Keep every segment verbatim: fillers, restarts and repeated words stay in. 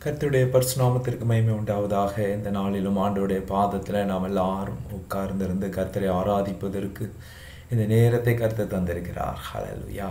கர்த்தருடைய பரிசுநாமத்திற்கு மகிமை உண்டாவதாக. இந்த நாளிலும் ஆண்டவருடைய பாதத்தில் நாம் எல்லாரும் உட்கார்ந்திருந்து கர்த்தரை ஆராதிப்பதற்கு இந்த நேரத்தை கர்த்தர் தந்திருக்கிறார். ஹல்லேலூயா.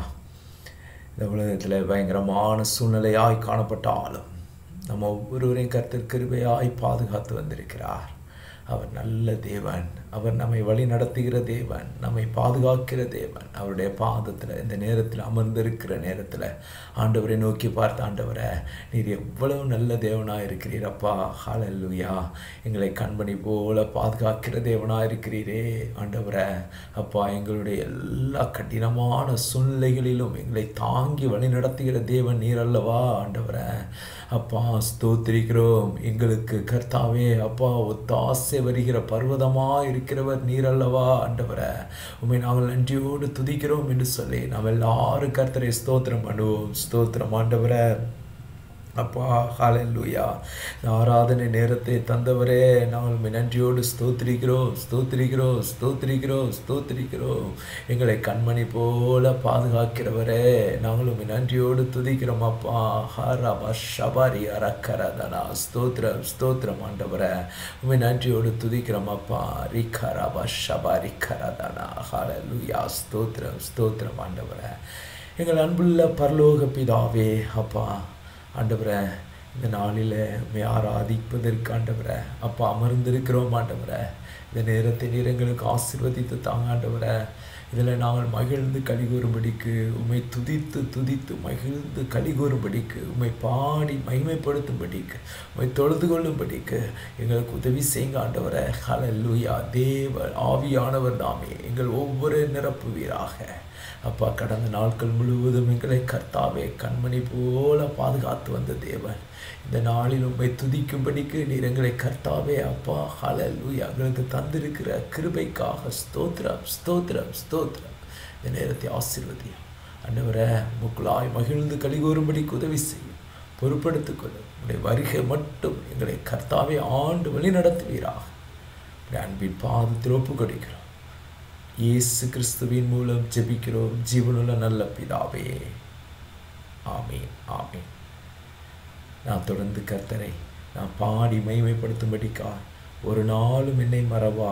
இந்த உலகத்தில் பயங்கரமான சூழ்நிலையாய் காணப்பட்டாலும் நம்ம ஒவ்வொருவரையும் கர்த்தர் கிருபையாய் பாதுகாத்து வந்திருக்கிறார். அவர் நல்ல தேவன். அவர் நம்மை வழி நடத்துகிற தேவன், நம்மை பாதுகாக்கிற தேவன். அவருடைய பாதத்தில் இந்த நேரத்தில் அமர்ந்திருக்கிற நேரத்தில் ஆண்டவரை நோக்கி பார்த்த, ஆண்டவரை நீர் எவ்வளவு நல்ல தேவனாக இருக்கிறீரப்பா. ஹல்லேலூயா. எங்களை கண்மணி போல பாதுகாக்கிற தேவனாக இருக்கிறீரே ஆண்டவரை. அப்பா, எங்களுடைய எல்லா கடினமான சூழ்நிலைகளிலும் எங்களை தாங்கி வழி நடத்துகிற தேவன் நீர் அல்லவா ஆண்டவரை. அப்பா, ஸ்தோத்திரிக்கிறோம். எங்களுக்கு கர்த்தாவே அப்பா ஒத்தாசை வருகிற பர்வதமாக இருக்கிறவர் நீர் அல்லவா ஆண்டவரை. உண்மை நாங்கள் நன்றியோடு துதிக்கிறோம் என்று சொல்லி நாம் எல்லாரும் கர்த்தரை ஸ்தோத்திரம் பண்ணுவோம். ஸ்தோத்திரம் ஆண்டவரை. அப்பா, ஹல்லேலூயா. ஆராதனை நேரத்தை தந்தவரே, நாங்கள் நன்றியோடு ஸ்தோத்திரிக்கிறோம் ஸ்தோத்திரிக்கிறோம் ஸ்தோத்திரிக்கிறோம் ஸ்தோத்திரிக்கிறோம். எங்களை கண்மணி போல பாதுகாக்கிறவரே, நாங்களும் நன்றியோடு துதிக்கிறோம் அப்பா. ஹரபா ஷபாரி அரக்கரதனா. ஸ்தோத்திரம் ஸ்தோத்திரம் ஆண்டவரை. உண்மை நன்றியோடு துதிக்கிறோம் அப்பா. ரிகரபா ஷபாரி கரதனா. ஹல்லேலூயா. ஸ்தோத்திரம் ஸ்தோத்திரம் ஆண்டவரை. எங்கள் அன்புள்ள பரலோக பிதாவே அப்பா ஆண்டவரை, இந்த நாளில் உம்மை ஆராதிப்பதற்கு ஆண்டவரை அப்பா அமர்ந்திருக்கிறோம் ஆண்டவரை. இந்த நேரத்தை நீர் எங்களுக்கு ஆசீர்வதித்து தாங்க ஆண்டவரை. இதில் நாங்கள் மகிழ்ந்து கலிகூறும்படிக்கு, உம்மை துதித்து துதித்து மகிழ்ந்து கலிகூறும்படிக்கு, உம்மை பாடி மகிமைப்படுத்தும்படிக்கு, உம்மை தொழுது கொள்ளும்படிக்கு எங்களுக்கு உதவி செய்யுங்க ஆண்டவரை. ஹல்லேலூயா. தேவ ஆவியானவர் தாமே எங்கள் ஒவ்வொரு நிரப்புவீராக அப்பா. கடந்த நாட்கள் முழுவதும் எங்களை கர்த்தாவே கண்மணி போல பாதுகாத்து வந்த தேவன், இந்த நாளில் உம்மை துதிக்கும்படிக்கு நீர் எங்களை கர்த்தாவே அப்பா ஹல்லேலூயா எங்களுக்கு தந்திருக்கிற கிருபைக்காக ஸ்தோத்திரம் ஸ்தோத்திரம் ஸ்தோத்திரம். இந்த நேரத்தை ஆசீர்வதியும் ஆண்டவரை. முக்குளாய் மகிழ்ந்து கலிகூறும்படிக்கு உதவி செய்யும், பொறுப்படுத்திக் கொள்ளும். உடைய வருகை மட்டும் எங்களை கர்த்தாவே ஆண்டு வழி நடத்துவீராக. அன்பின் பாதத்தில் ஒப்பு கொடுக்கிறோம். இயேசு கிறிஸ்துவின் மூலம் ஜெபிக்கிறோம் ஜீவனுள்ள நல்ல பிதாவே. ஆமீன் ஆமீன். நான் தொடர்ந்து கர்த்தரை நான் பாடி மகிமைப்படுத்தும்படிக்கா, ஒரு நாளும் என்னை மறவா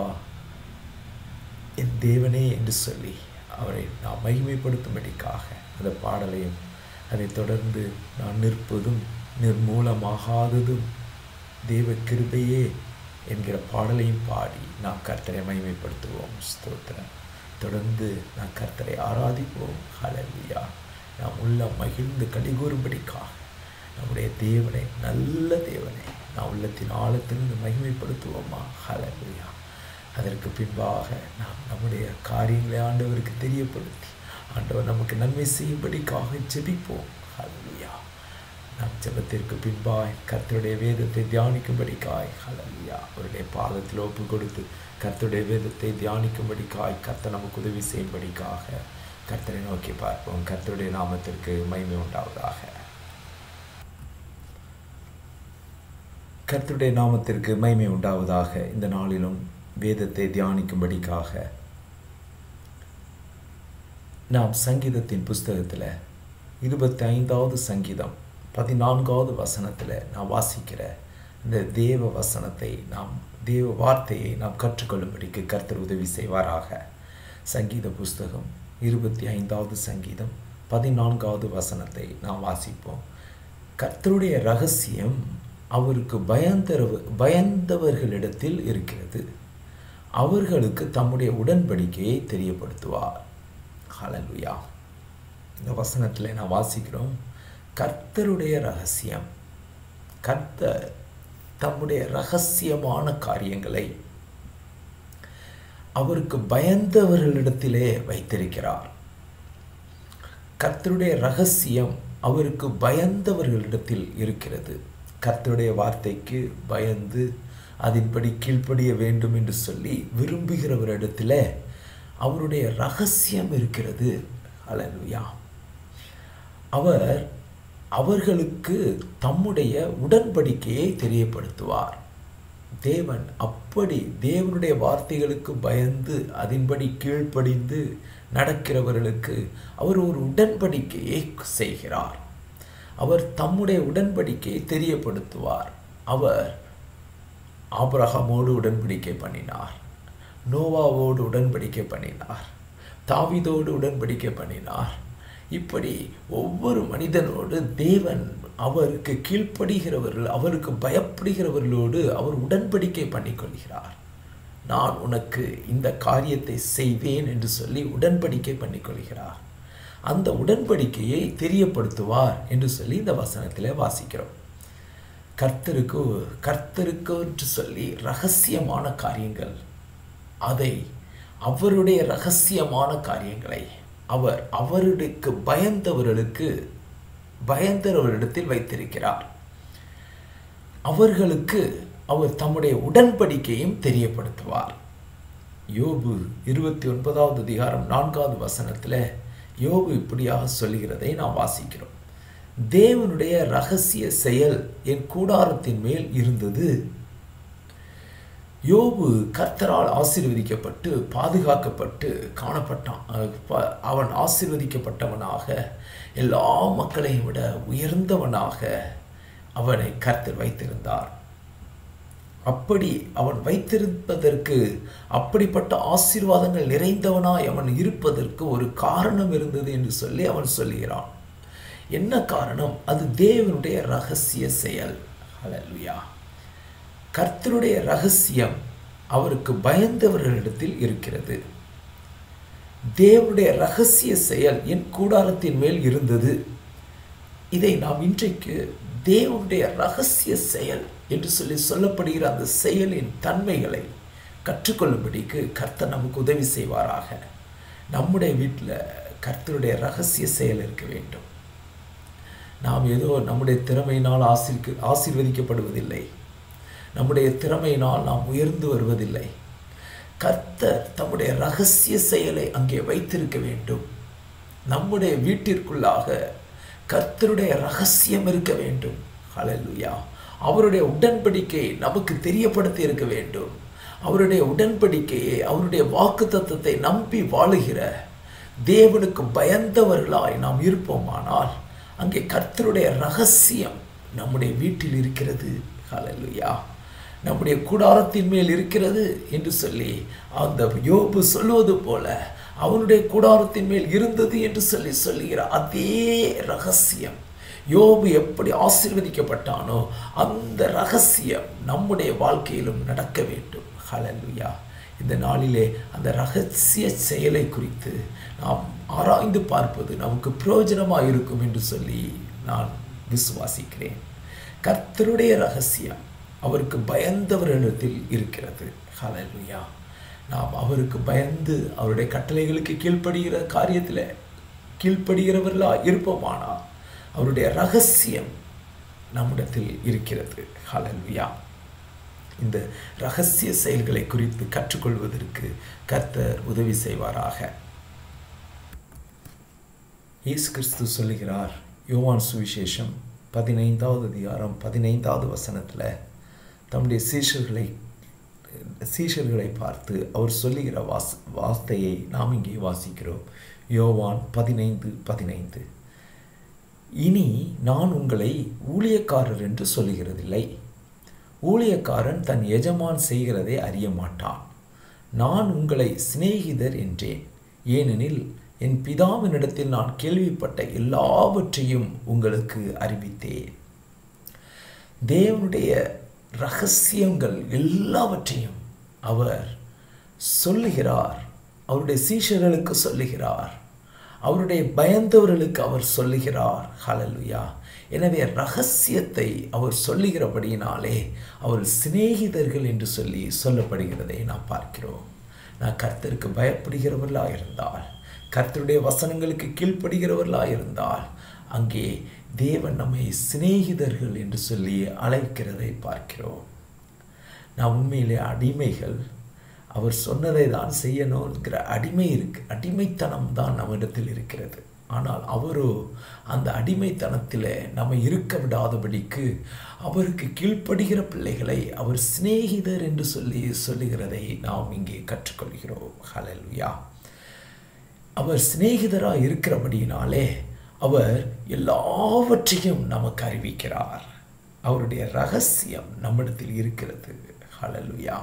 என் தேவனே என்று சொல்லி அவரை நான் மகிமைப்படுத்தும்படிக்காக அந்த பாடலையும், அதை தொடர்ந்து நான் நிற்பதும் நிர்மூலமாகாததும் தேவ கிருபையே என்கிற பாடலையும் பாடி நாம் கர்த்தரை மகிமைப்படுத்துவோம். ஸ்தோத்திரம். தொடர்ந்து நான் கர்த்தரை ஆராதிப்போம். ஹல்லேலூயா. நாம் உள்ள மகிழ்ந்து கலிகூறும்படிக்காக நம்முடைய தேவனை, நல்ல தேவனை நான் உள்ளத்தின் ஆழத்திலிருந்து மகிமைப்படுத்துவோமா. ஹல்லேலூயா. அதற்கு பின்பாக நாம் நம்முடைய காரியங்களை ஆண்டவருக்கு தெரியப்படுத்தி ஆண்டவர் நமக்கு நன்மை செய்யும்படிக்காக ஜெபிப்போம். ஹல்லேலூயா. நாம் ஜெபத்திற்கு பின்பாய் கர்த்தருடைய வேதத்தை தியானிக்கும்படிக்காய் ஹல்லேலூயா அவருடைய பாதத்தில் ஒப்பு கொடுத்து கர்த்தருடைய வேதத்தை தியானிக்கும்படிக்காய் கர்த்தர் நமக்கு உதவி செய்யும்படிக்காக கர்த்தரை நோக்கி பார்ப்போம். கர்த்தருடைய நாமத்திற்கு மகிமை உண்டாவதாக. கர்த்தருடைய நாமத்திற்கு மகிமை உண்டாவதாக. இந்த நாளிலும் வேதத்தை தியானிக்கும்படிக்காக நாம் சங்கீதத்தின் புஸ்தகத்தில் இருபத்தி ஐந்தாவது சங்கீதம் பதினான்காவது வசனத்தில் நான் வாசிக்கிற இந்த தேவ வசனத்தை, நாம் தேவ வார்த்தையை நாம் கற்றுக்கொள்ளும்படிக்கு கர்த்தர் உதவி செய்வாராக. சங்கீத புஸ்தகம் இருபத்தி ஐந்தாவது சங்கீதம் பதினான்காவது வசனத்தை நாம் வாசிப்போம். கர்த்தருடைய ரகசியம் அவருக்கு பயந்தர பயந்தவர்களிடத்தில் இருக்கிறது, அவர்களுக்கு தம்முடைய உடன்படிக்கையை தெரியப்படுத்துவார். ஹல்லேலூயா. இந்த வசனத்தில் நான் வாசிக்கிறோம், கர்த்தருடைய ரகசியம். கர்த்தர் தம்முடைய ரகசியமான காரியங்களை அவருக்கு பயந்தவர்களிடத்திலே வைத்திருக்கிறார். கர்த்தருடைய ரகசியம் அவருக்கு பயந்தவர்களிடத்தில் இருக்கிறது. கர்த்தருடைய வார்த்தைக்கு பயந்து அதன்படி கீழ்ப்படிய வேண்டும் என்று சொல்லி விரும்புகிறவரிடத்தில் அவருடைய ரகசியம் இருக்கிறது. ஹல்லேலூயா. அவர் அவர்களுக்கு தம்முடைய உடன்படிக்கையை தெரியப்படுத்துவார். தேவன் அப்படி தேவனுடைய வார்த்தைகளுக்கு பயந்து அதன்படி கீழ்ப்படிந்து நடக்கிறவர்களுக்கு அவர் ஒரு உடன்படிக்கையை செய்கிறார். அவர் தம்முடைய உடன்படிக்கையை தெரியப்படுத்துவார். அவர் ஆபிரகாமோடு உடன்படிக்கை பண்ணினார், நோவாவோடு உடன்படிக்கை பண்ணினார், தாவீதோடு உடன்படிக்கை பண்ணினார். இப்படி ஒவ்வொரு மனிதனோடு தேவன் அவருக்கு கீழ்ப்படுகிறவர்கள், அவருக்கு பயப்படுகிறவர்களோடு அவர் உடன்படிக்கை பண்ணிக்கொள்கிறார். நான் உனக்கு இந்த காரியத்தை செய்வேன் என்று சொல்லி உடன்படிக்கை பண்ணிக்கொள்கிறார். அந்த உடன்படிக்கையை தெரியப்படுத்துவார் என்று சொல்லி இந்த வசனத்தில் வாசிக்கிறோம். கர்த்தருக்கு கர்த்தருக்கு என்று சொல்லி ரகசியமான காரியங்கள், அதை அவருடைய ரகசியமான காரியங்களை அவர் அவருக்கு பயந்தவர்களுக்கு பயந்தவர்களிடத்தில் வைத்திருக்கிறார். அவர்களுக்கு அவர் தம்முடைய உடன்படிக்கையும் தெரியப்படுத்துவார். யோபு இருபத்தி ஒன்பதாவது அதிகாரம் நான்காவது வசனத்தில் யோபு இப்படியாக சொல்லுகிறதை நாம் வாசிக்கிறோம். தேவனுடைய ரகசிய செயல் என் கூடாரத்தின் மேல் இருந்தது. யோபு கர்த்தரால் ஆசீர்வதிக்கப்பட்டு பாதுகாக்கப்பட்டு காணப்பட்டான். அவன் ஆசீர்வதிக்கப்பட்டவனாக, எல்லா மக்களையும் விட உயர்ந்தவனாக அவனை கர்த்தர் வைத்திருந்தார். அப்படி அவன் வைத்திருப்பதற்கு, அப்படிப்பட்ட ஆசீர்வாதங்கள் நிறைந்தவனாய் அவன் இருப்பதற்கு ஒரு காரணம் இருந்தது என்று சொல்லி அவன் சொல்லுகிறான். என்ன காரணம்? அது தேவனுடைய ரகசிய செயல். ஹல்லேலூயா. கர்த்தருடைய ரகசியம் அவருக்கு பயந்தவர்களிடத்தில் இருக்கிறது. தேவனுடைய ரகசிய செயல் என் கூடாரத்தின் மேல் இருந்தது. இதை நாம் இன்றைக்கு தேவனுடைய ரகசிய செயல் என்று சொல்லி சொல்லப்படுகிற அந்த செயலின் தன்மைகளை கற்றுக்கொள்ளும்படிக்கு கர்த்தர் நமக்கு உதவி செய்வாராக. நம்முடைய வீட்டில் கர்த்தருடைய ரகசிய செயல் இருக்க வேண்டும். நாம் ஏதோ நம்முடைய திறமையினால் ஆசீர்க்கு ஆசீர்வதிக்கப்படுவதில்லை. நம்முடைய திறமையினால் நாம் உயர்ந்து வருவதில்லை. கர்த்தர் தம்முடைய ரகசிய செயலை அங்கே வைத்திருக்க வேண்டும். நம்முடைய வீட்டிற்குள்ளாக கர்த்தருடைய ரகசியம் இருக்க வேண்டும். ஹல்லேலூயா. அவருடைய உடன்படிக்கையை நமக்கு தெரியப்படுத்தி இருக்க வேண்டும். அவருடைய உடன்படிக்கையை, அவருடைய வாக்குத்தத்தத்தை நம்பி வாழுகிற தேவனுக்கு பயந்தவர்களாய் நாம் இருப்போமானால் அங்கே கர்த்தருடைய ரகசியம் நம்முடைய வீட்டில் இருக்கிறது. ஹல்லேலூயா. நம்முடைய கூடாரத்தின் மேல் இருக்கிறது என்று சொல்லி அந்த யோபு சொல்லுவது போல அவனுடைய கூடாரத்தின் மேல் இருந்தது என்று சொல்லி சொல்லுகிற அதே ரகசியம், யோபு எப்படி ஆசீர்வதிக்கப்பட்டானோ அந்த ரகசியம் நம்முடைய வாழ்க்கையிலும் நடக்க வேண்டும். ஹல்லேலூயா. இந்த நாளிலே அந்த ரகசிய செயலை குறித்து நாம் ஆராய்ந்து பார்ப்பது நமக்கு பிரயோஜனமாக இருக்கும் என்று சொல்லி நான் விசுவாசிக்கிறேன். கர்த்தருடைய ரகசியம் அவருக்கு பயந்தவர்களிடத்தில் இருக்கிறது. ஹல்லேலூயா. நாம் அவருக்கு பயந்து அவருடைய கட்டளைகளுக்கு கீழ்ப்படுகிற காரியத்தில் கீழ்ப்படுகிறவர்களாக இருப்போமானால் அவருடைய ரகசியம் நம்மிடத்தில் இருக்கிறது. ஹல்லேலூயா. இந்த ரகசிய செயல்களை குறித்து கற்றுக்கொள்வதற்கு கர்த்தர் உதவி செய்வாராக. இயேசு கிறிஸ்து சொல்லுகிறார், யோவான் சுவிசேஷம் பதினைந்தாவது அதிகாரம் பதினைந்தாவது வசனத்தில் தம்முடைய சீஷர்களை சீஷர்களை பார்த்து அவர் சொல்லுகிற வாஸ் வார்த்தையை நாம் இங்கே வாசிக்கிறோம். யோவான் பதினைந்து பதினைந்து இனி நான் உங்களை ஊழியக்காரர் என்று சொல்லுகிறதில்லை. ஊழியக்காரன் தன் எஜமான் செய்கிறதை அறிய மாட்டான். நான் உங்களை சிநேகிதர் என்றேன், ஏனெனில் என் பிதாவினிடத்தில் நான் கேள்விப்பட்ட எல்லாவற்றையும் உங்களுக்கு அறிவித்தேன். தேவனுடைய ரகசியங்கள் எல்லாவற்றையும் அவர் சொல்லுகிறார். அவருடைய சீஷர்களுக்கு சொல்லுகிறார். அவருடைய பயந்தவர்களுக்கு அவர் சொல்லுகிறார். ஹல்லேலூயா. எனவே ரகசியத்தை அவர் சொல்லுகிறபடியினாலே அவர் சிநேகிதர்கள் என்று சொல்லி சொல்லப்படுகிறதை நாம் பார்க்கிறோம். நான் கர்த்தருக்கு பயப்படுகிறவர்களாக இருந்தால், கர்த்தருடைய வசனங்களுக்கு கீழ்ப்படுகிறவர்களாக இருந்தால் அங்கே தேவன் நம்மை சிநேகிதர்கள் என்று சொல்லி அழைக்கிறதை பார்க்கிறோம். நான் உண்மையிலே அடிமைகள், அவர் சொன்னதை தான் செய்யணுங்கிற அடிமை இருக்கு அடிமைத்தனம் தான் நம்மிடத்தில் இருக்கிறது. ஆனால் அவரோ அந்த அடிமைத்தனத்தில் நம்ம இருக்க விடாதபடிக்கு அவருக்கு கீழ்ப்படுகிற பிள்ளைகளை அவர் சிநேகிதர் என்று சொல்லி சொல்லுகிறதை நாம் இங்கே கற்றுக்கொள்கிறோம். ஹல்லேலூயா. அவர் சிநேகிதராக இருக்கிறபடியினாலே அவர் எல்லாவற்றையும் நமக்கு அறிவிக்கிறார். அவருடைய ரகசியம் நம்மிடத்தில் இருக்கிறது. ஹல்லேலூயா.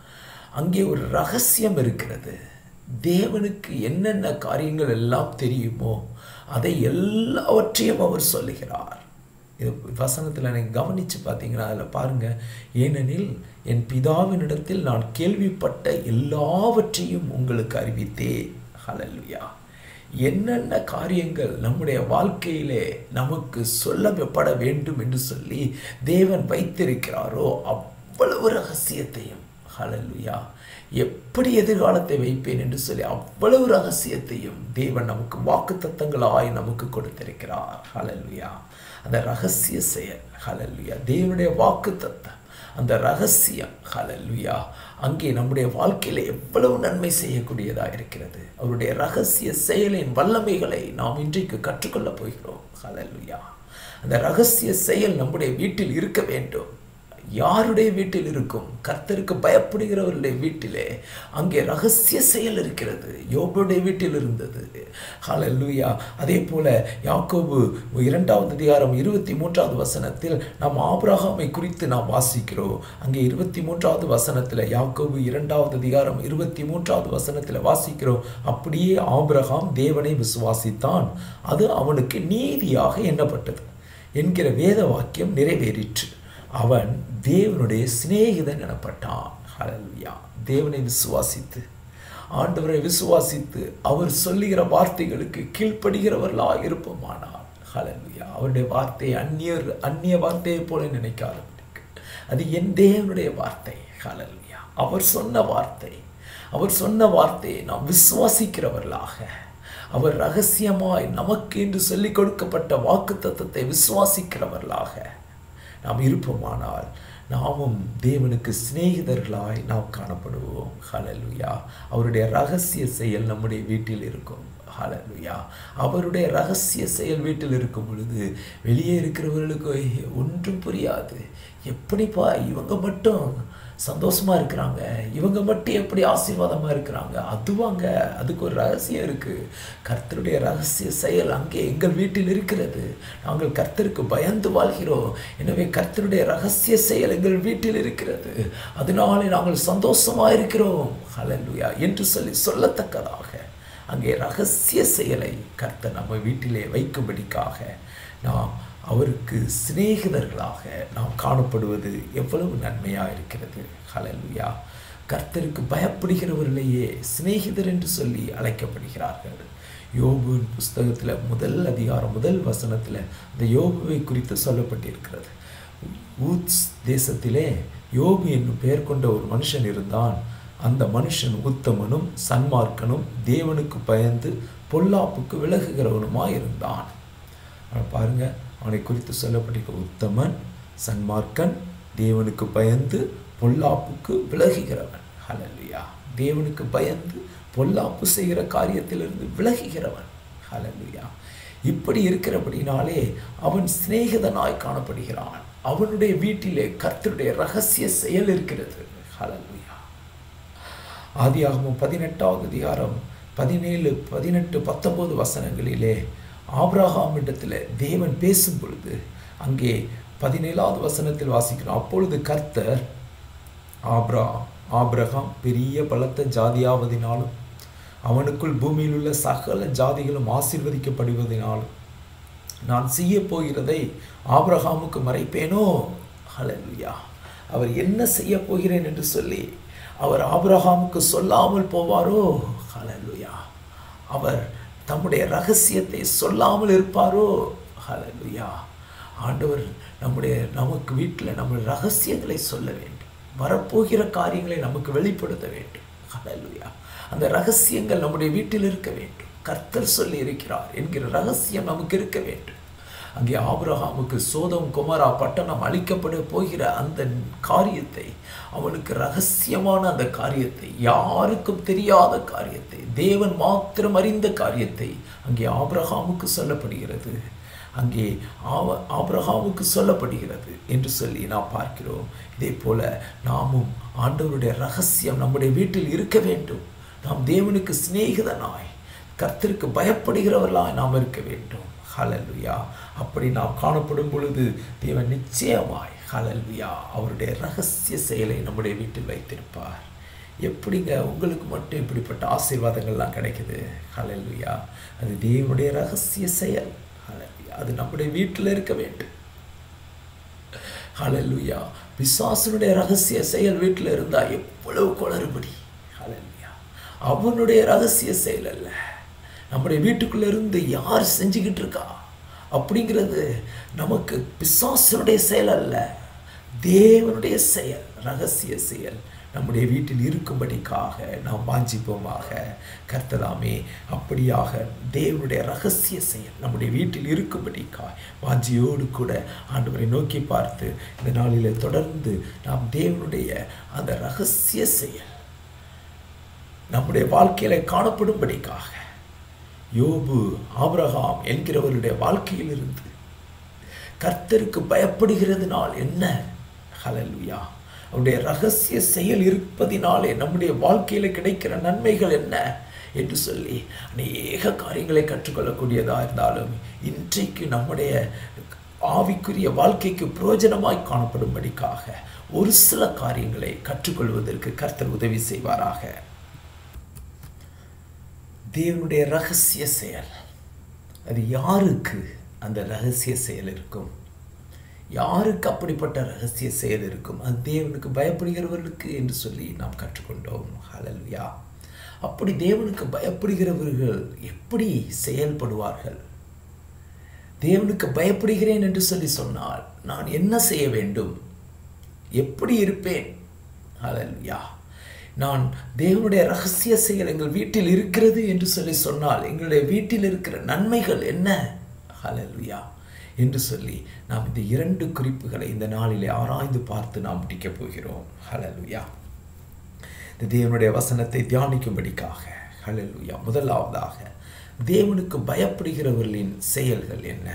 அங்கே ஒரு ரகசியம் இருக்கிறது. தேவனுக்கு என்னென்ன காரியங்கள் எல்லாம் தெரியுமோ அதை எல்லாவற்றையும் அவர் சொல்லுகிறார். இது வசனத்தில் நீங்கள் கவனித்து பார்த்தீங்கன்னா அதில் பாருங்கள், ஏனெனில் என் பிதாவினிடத்தில் நான் கேள்விப்பட்ட எல்லாவற்றையும் உங்களுக்கு அறிவித்தே. ஹல்லேலூயா. என்னென்ன காரியங்கள் நம்முடைய வாழ்க்கையிலே நமக்கு சொல்லப்பட வேண்டும் என்று சொல்லி தேவன் வைத்திருக்கிறாரோ அவ்வளவு ரகசியத்தையும், ஹல்லேலூயா, எப்படி எதிர்காலத்தை வைப்பேன் என்று சொல்லி அவ்வளவு ரகசியத்தையும் தேவன் நமக்கு வாக்குத்தத்தங்களாய் நமக்கு கொடுத்திருக்கிறார். ஹல்லேலூயா. அந்த ரகசிய செயல், ஹல்லேலூயா, தேவனுடைய வாக்குத்தத்தம், அந்த ரகசியம், ஹல்லேலூயா, அங்கே நம்முடைய வாழ்க்கையில எவ்வளவு நன்மை செய்யக்கூடியதாக இருக்கிறது. அவருடைய ரகசிய செயலின் வல்லமைகளை நாம் இன்றைக்கு கற்றுக்கொள்ளப் போகிறோம். ஹல்லேலூயா. அந்த ரகசிய செயல் நம்முடைய வீட்டில் இருக்க வேண்டும். யாருடைய வீட்டில் இருக்கும்? கர்த்தருக்கு பயப்படுகிறவருடைய வீட்டிலே அங்கே ரகசிய செயல் இருக்கிறது. யோபுடைய வீட்டில் இருந்தது. ஹல்லேலூயா. அதே போல யாக்கோபு இரண்டாவது அதிகாரம் இருபத்தி மூன்றாவது வசனத்தில் நாம் ஆபிரகாமை குறித்து நாம் வாசிக்கிறோம். அங்கே இருபத்தி மூன்றாவது வசனத்தில், யாக்கோபு இரண்டாவது அதிகாரம் இருபத்தி மூன்றாவது வசனத்தில் வாசிக்கிறோம், அப்படியே ஆபிரகாம் தேவனை விசுவாசித்தான், அது அவனுக்கு நீதியாக எண்ணப்பட்டது என்கிற வேத வாக்கியம் நிறைவேறிற்று. அவன் தேவனுடைய சிநேகிதன் எனப்பட்டான். ஹல்லேலூயா. தேவனை விசுவாசித்து, ஆண்டவரை விசுவாசித்து, அவர் சொல்லுகிற வார்த்தைகளுக்கு கீழ்ப்படுகிறவர்களாக இருப்போமானால், ஹல்லேலூயா, அவருடைய வார்த்தை அந்நியர் அந்நிய வார்த்தையை போல நினைக்காதபடிக்கு அது என் தேவனுடைய வார்த்தை. ஹல்லேலூயா. அவர் சொன்ன வார்த்தை, அவர் சொன்ன வார்த்தையை நாம் விசுவாசிக்கிறவர்களாக, அவர் ரகசியமாய் நமக்கு என்று சொல்லிக் கொடுக்கப்பட்ட வாக்குத்தத்தத்தை விசுவாசிக்கிறவர்களாக நாம் இருப்போமானால் நாமும் தேவனுக்கு சிநேகிதர்களாய் நாம் காணப்படுவோம். ஹல்லேலூயா. அவருடைய ரகசிய செயல் நம்முடைய வீட்டில் இருக்கும். ஹல்லேலூயா. அவருடைய ரகசிய செயல் வீட்டில் இருக்கும் பொழுது வெளியே இருக்கிறவர்களுக்கு ஒன்றும் புரியாது. எப்படிப்பா இவங்க மட்டும் சந்தோஷமா இருக்கிறாங்க, இவங்க மட்டும் எப்படி ஆசீர்வாதமா இருக்கிறாங்க? அதுவாங்க, அதுக்கு ஒரு ரகசியம் இருக்கு. கர்த்தருடைய ரகசிய செயல் அங்கே எங்கள் வீட்டில் இருக்கிறது. நாங்கள் கர்த்தருக்கு பயந்து வாழ்கிறோம். எனவே கர்த்தருடைய ரகசிய செயல் எங்கள் வீட்டில் இருக்கிறது. அதனாலே நாங்கள் சந்தோஷமா இருக்கிறோம். ஹல்லேலூயா என்று சொல்லி சொல்லத்தக்கதாக அங்கே ரகசிய செயலை கர்த்தர் நம்ம வீட்டிலே வைக்கும்படிக்காக நாம் அவருக்கு சிநேகிதர்களாக நாம் காணப்படுவது எவ்வளவு நன்மையாக இருக்கிறது. ஹல்லேலூயா. கர்த்தருக்கு பயப்படுகிறவர்களையே சிநேகிதர் என்று சொல்லி அழைக்கப்படுகிறார்கள். யோபுவின் புஸ்தகத்தில் முதல் அதிகாரம் முதல் வசனத்தில் அந்த யோபுவை குறித்து சொல்லப்பட்டிருக்கிறது. ஊத்ஸ் தேசத்திலே யோபு என்னும் பெயர் கொண்ட ஒரு மனுஷன் இருந்தான். அந்த மனுஷன் உத்தமனும் சன்மார்க்கனும் தேவனுக்கு பயந்து பொல்லாப்புக்கு விலகுகிறவனுமாய் இருந்தான். பாருங்க, அவனை குறித்து சொல்லப்பட்டிருக்க உத்தமன், சன்மார்க்கன், தேவனுக்கு பயந்து பொல்லாப்புக்கு விலகுகிறவன். ஹல்லேலூயா. தேவனுக்கு பயந்து பொல்லாப்பு செய்கிற காரியத்திலிருந்து விலகுகிறவன். ஹல்லேலூயா. இப்படி இருக்கிறபடினாலே அவன் சிநேகிதனாய் காணப்படுகிறான். அவனுடைய வீட்டிலே கர்த்தருடைய ரகசிய செயல் இருக்கிறது. ஹல்லேலூயா. ஆதியாகமம் பதினெட்டாவது அதிகாரம் பதினேழு பதினெட்டு பத்தொன்பது வசனங்களிலே ஆபிரகாமிடத்தில் தேவன் பேசும் பொழுது அங்கே பதினேழாவது வசனத்தில் வாசிக்கிறோம், அப்பொழுது கர்த்தர் ஆப்ரா ஆபிரகாம் பெரிய பலத்த ஜாதியாவதினாலும் அவனுக்குள் பூமியில் உள்ள சகல ஜாதிகளும் ஆசீர்வதிக்கப்படுவதினாலும் நான் செய்ய போகிறதை ஆபிரகாமுக்கு மறைப்பேனோ? ஹல்லேலூயா. அவர் என்ன செய்ய போகிறேன் என்று சொல்லி அவர் ஆபிரகாமுக்கு சொல்லாமல் போவாரோ? ஹல்லேலூயா. அவர் தம்முடைய ரகசியத்தை சொல்லாமல் இருப்பாரோ? ஹல்லேலூயா. ஆண்டவர் நம்முடைய நமக்கு வீட்டில் நம்முடைய ரகசியங்களை சொல்ல வேண்டும். வரப்போகிற காரியங்களை நமக்கு வெளிப்படுத்த வேண்டும். ஹல்லேலூயா. அந்த ரகசியங்கள் நம்முடைய வீட்டில் இருக்க வேண்டும். கர்த்தர் சொல்லி இருக்கிறார் என்கிற ரகசியம் நமக்கு இருக்க வேண்டும். அங்கே ஆபிரகாமுக்கு சோதம் குமாரா பட்டணம் அளிக்கப்பட போகிற அந்த காரியத்தை, அவனுக்கு ரகசியமான அந்த காரியத்தை, யாருக்கும் தெரியாத காரியத்தை, தேவன் மாத்திரம் அறிந்த காரியத்தை அங்கே ஆபிரகாமுக்கு சொல்லப்படுகிறது. அங்கே ஆவ ஆபிரகாமுக்கு சொல்லப்படுகிறது என்று சொல்லி நாம் பார்க்கிறோம். இதே போல நாமும் ஆண்டவருடைய ரகசியம் நம்முடைய வீட்டில் இருக்க வேண்டும். நாம் தேவனுக்கு சிநேகிதனாய் கர்த்தருக்கு பயப்படுகிறவர்களாய் நாம் இருக்க வேண்டும். ஹல்லேலூயா. அப்படி நாம் காணப்படும் பொழுது தேவன் நிச்சயமாய் ஹல்லேலூயா அவருடைய ரகசிய செயலை நம்முடைய வீட்டில் வைத்திருப்பார். எப்படிங்க உங்களுக்கு மட்டும் இப்படிப்பட்ட ஆசீர்வாதங்கள்லாம் கிடைக்குது? ஹல்லேலூயா. அது தேவனுடைய ரகசிய செயல். ஹல்லேலூயா. அது நம்முடைய வீட்டில் இருக்க வேண்டும். ஹல்லேலூயா. பிசாசுனுடைய ரகசிய செயல் வீட்டில் இருந்தால் எவ்வளவு குளறுபடி. ஹல்லேலூயா. அவனுடைய ரகசிய செயல் அல்ல, நம்முடைய வீட்டுக்குள்ள இருந்து யார் செஞ்சுக்கிட்டு இருக்கா அப்படிங்கிறது நமக்கு பிசாசுனுடைய செயல் அல்ல, தேவனுடைய செயல், ரகசிய செயல் நம்முடைய வீட்டில் இருக்கும்படிக்காக நாம் வாஞ்சிப்போமாக. கர்த்ததாமே அப்படியாக தேவனுடைய ரகசிய செயல் நம்முடைய வீட்டில் இருக்கும்படிக்காக வாஞ்சியோடு கூட ஆண்டவரை நோக்கி பார்த்து இந்த நாளிலே தொடர்ந்து நாம் தேவனுடைய அந்த ரகசிய செயல் நம்முடைய வாழ்க்கையில காணப்படும்படிக்காக யோபு ஆபிரகாம் என்கிறவருடைய வாழ்க்கையில் இருந்து கர்த்தருக்கு பயப்படுகிறதுனால் என்ன, ஹல்லேலூயா, அவருடைய ரகசிய செயல் இருப்பதினாலே நம்முடைய வாழ்க்கையில் கிடைக்கிற நன்மைகள் என்ன என்று சொல்லி அநேக காரியங்களை கற்றுக்கொள்ளக்கூடியதாக இருந்தாலும் இன்றைக்கு நம்முடைய ஆவிக்குரிய வாழ்க்கைக்கு பிரயோஜனமாய் காணப்படும்படிக்காக ஒரு சில காரியங்களை கற்றுக்கொள்வதற்கு கர்த்தர் உதவி செய்வாராக. தேவனுடைய ரகசிய செயல், அது யாருக்கு அந்த ரகசிய செயல் இருக்கும்? யாருக்கு அப்படிப்பட்ட ரகசிய செயல் இருக்கும்? அது தேவனுக்கு பயப்படுகிறவர்களுக்கு என்று சொல்லி நாம் கற்றுக்கொண்டோம். ஹல்லேலூயா. அப்படி தேவனுக்கு பயப்படுகிறவர்கள் எப்படி செயல்படுவார்கள்? தேவனுக்கு பயப்படுகிறேன் என்று சொல்லி சொன்னால் நான் என்ன செய்ய வேண்டும், எப்படி இருப்பேன்? ஹல்லேலூயா. நான் தேவனுடைய ரகசிய செயல் எங்கள் வீட்டில் இருக்கிறது என்று சொல்லி சொன்னால் எங்களுடைய வீட்டில் இருக்கிற நன்மைகள் என்ன, ஹல்லேலூயா என்று சொல்லி நாம் இந்த இரண்டு குறிப்புகளை இந்த நாளிலே ஆராய்ந்து பார்த்து நாம் முடிக்கப் போகிறோம். ஹல்லேலூயா. இந்த தேவனுடைய வசனத்தை தியானிக்கும்படிக்காக ஹல்லேலூயா. முதலாவதாக தேவனுக்கு பயப்படுகிறவர்களின் செயல்கள் என்ன?